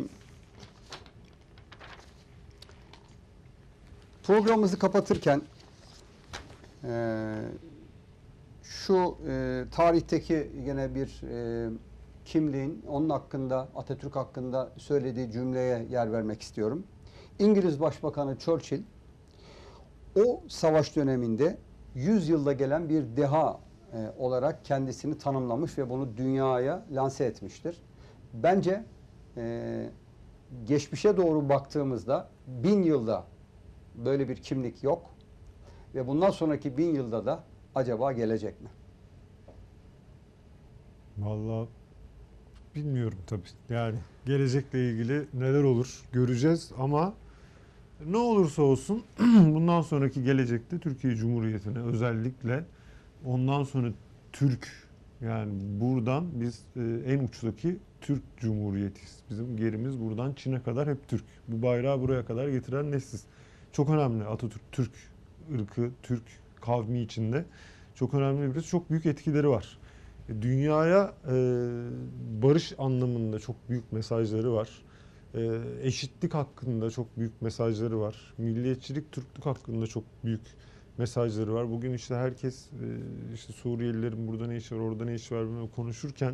programımızı kapatırken e, şu e, tarihteki yine bir e, kimliğin onun hakkında, Atatürk hakkında söylediği cümleye yer vermek istiyorum. İngiliz Başbakanı Churchill o savaş döneminde yüz yılda gelen bir deha e, olarak kendisini tanımlamış ve bunu dünyaya lanse etmiştir. Bence e, geçmişe doğru baktığımızda bin yılda böyle bir kimlik yok ve bundan sonraki bin yılda da acaba gelecek mi? Vallahi bilmiyorum tabii. Yani gelecekle ilgili neler olur göreceğiz ama ne olursa olsun bundan sonraki gelecekte Türkiye Cumhuriyeti'ne özellikle ondan sonra Türk, yani buradan biz e, en uçtaki Türk Cumhuriyetiyiz. Bizim gerimiz buradan Çin'e kadar hep Türk. Bu bayrağı buraya kadar getiren nesiliz. Çok önemli Atatürk, Türk ırkı, Türk kavmi içinde çok önemli birisi. Çok büyük etkileri var. Dünyaya e, barış anlamında çok büyük mesajları var. E, eşitlik hakkında çok büyük mesajları var. Milliyetçilik, Türklük hakkında çok büyük mesajları var. Bugün işte herkes e, işte Suriyelilerin burada ne işi var, orada ne işi var bilmem konuşurken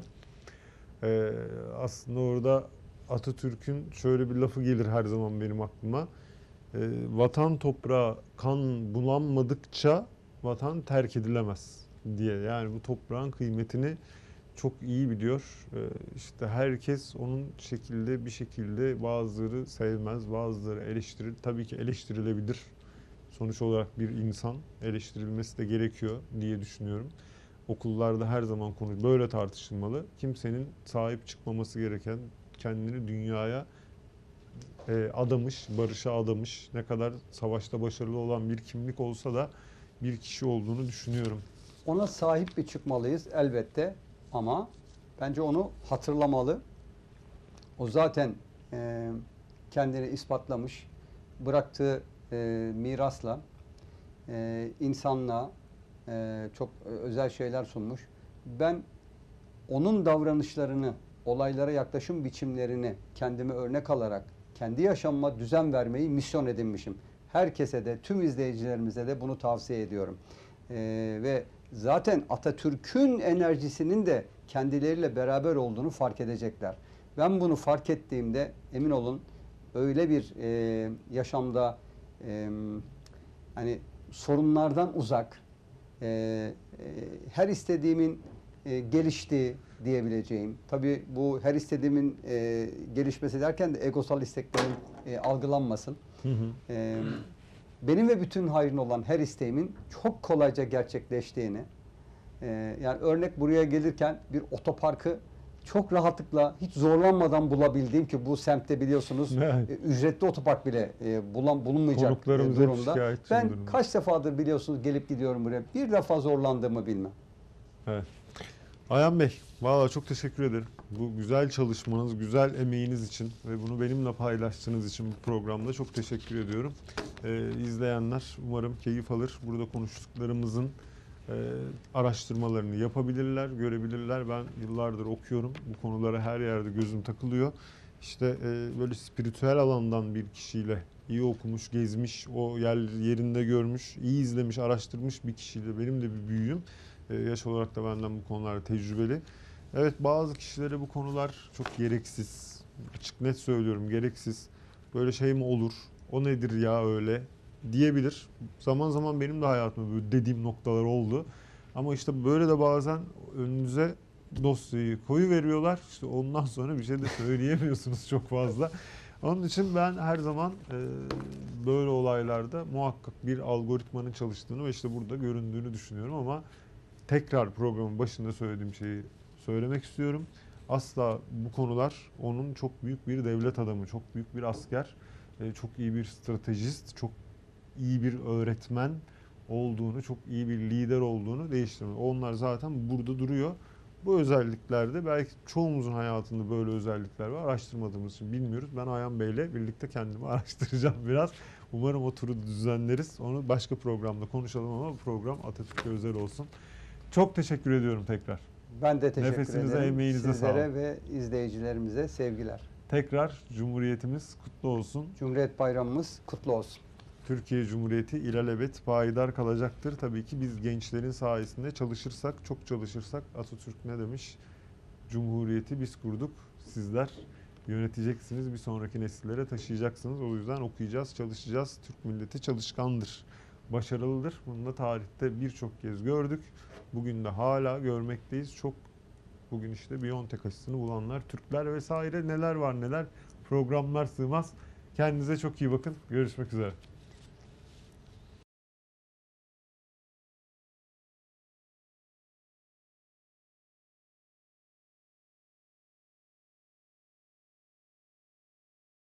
e, aslında orada Atatürk'ün şöyle bir lafı gelir her zaman benim aklıma. E, vatan toprağı kan bulanmadıkça vatan terk edilemez diye. Yani bu toprağın kıymetini çok iyi biliyor. Ee, işte herkes onun şekilde bir şekilde bazıları sevmez, bazıları eleştirir. Tabii ki eleştirilebilir. Sonuç olarak bir insan eleştirilmesi de gerekiyor diye düşünüyorum. Okullarda her zaman konu böyle tartışılmalı. Kimsenin sahip çıkmaması gereken, kendini dünyaya e, adamış, barışa adamış, ne kadar savaşta başarılı olan bir kimlik olsa da bir kişi olduğunu düşünüyorum. Ona sahip bir çıkmalıyız elbette ama bence onu hatırlamalı. O zaten e, kendini ispatlamış, bıraktığı e, mirasla e, insanlığa e, çok özel şeyler sunmuş. Ben onun davranışlarını, olaylara yaklaşım biçimlerini kendime örnek alarak kendi yaşamıma düzen vermeyi misyon edinmişim. Herkese de, tüm izleyicilerimize de bunu tavsiye ediyorum. E, ve zaten Atatürk'ün enerjisinin de kendileriyle beraber olduğunu fark edecekler. Ben bunu fark ettiğimde emin olun öyle bir e, yaşamda e, hani sorunlardan uzak, e, e, her istediğimin e, geliştiği diyebileceğim. Tabii bu her istediğimin e, gelişmesi derken de egosal isteklerin e, algılanmasın. Hı hı. E, benim ve bütün hayrın olan her isteğimin çok kolayca gerçekleştiğini, e, yani örnek buraya gelirken bir otoparkı çok rahatlıkla hiç zorlanmadan bulabildiğim ki bu semtte biliyorsunuz Evet. e, ücretli otopark bile e, bulan, bulunmayacak e, Konuklarımız hep durumda. şikayetçi Ben bu durumda. kaç defadır biliyorsunuz gelip gidiyorum buraya. Bir defa zorlandığımı bilmem. Evet. Ayhan Bey, valla çok teşekkür ederim. Bu güzel çalışmanız, güzel emeğiniz için ve bunu benimle paylaştığınız için bu programda çok teşekkür ediyorum. Ee, izleyenler umarım keyif alır. Burada konuştuklarımızın e, araştırmalarını yapabilirler, görebilirler. Ben yıllardır okuyorum. Bu konulara her yerde gözüm takılıyor. İşte e, böyle spiritüel alandan bir kişiyle iyi okumuş, gezmiş, o yer yerinde görmüş, iyi izlemiş, araştırmış bir kişiyle benim de bir büyüğüm. Ee, yaş olarak da benden bu konularda tecrübeli. Evet, bazı kişilere bu konular çok gereksiz. Açık net söylüyorum, gereksiz. Böyle şey mi olur? O nedir ya öyle? Diyebilir. Zaman zaman benim de hayatımda böyle dediğim noktalar oldu. Ama işte böyle de bazen önünüze dosyayı koyu veriyorlar. İşte ondan sonra bir şey de söyleyemiyorsunuz çok fazla. Onun için ben her zaman e, böyle olaylarda muhakkak bir algoritmanın çalıştığını ve işte burada göründüğünü düşünüyorum ama tekrar programın başında söylediğim şeyi söylemek istiyorum. Asla bu konular onun çok büyük bir devlet adamı, çok büyük bir asker, e, çok iyi bir stratejist, çok iyi bir öğretmen olduğunu, çok iyi bir lider olduğunu değiştirmiyor. Onlar zaten burada duruyor. Bu özelliklerde belki çoğumuzun hayatında böyle özellikler var. Araştırmadığımız için bilmiyoruz. Ben Ayhan Bey'le birlikte kendimi araştıracağım biraz. Umarım o turu düzenleriz. Onu başka programda konuşalım ama bu program Atatürk'e özel olsun. Çok teşekkür ediyorum tekrar. Ben de teşekkür Nefesinize, ederim. emeğinize Sizlere sağlık. ve izleyicilerimize sevgiler. Tekrar Cumhuriyetimiz kutlu olsun. Cumhuriyet Bayramımız kutlu olsun. Türkiye Cumhuriyeti ilelebet payidar kalacaktır. Tabii ki biz gençlerin sayesinde çalışırsak, çok çalışırsak Atatürk ne demiş? Cumhuriyeti biz kurduk, sizler yöneteceksiniz, bir sonraki nesillere taşıyacaksınız. O yüzden okuyacağız, çalışacağız. Türk milleti çalışkandır, başarılıdır. Bunu da tarihte birçok kez gördük. Bugün de hala görmekteyiz. Çok bugün işte Biontech aşısını bulanlar, Türkler vesaire neler var neler, programlar sığmaz. Kendinize çok iyi bakın. Görüşmek üzere.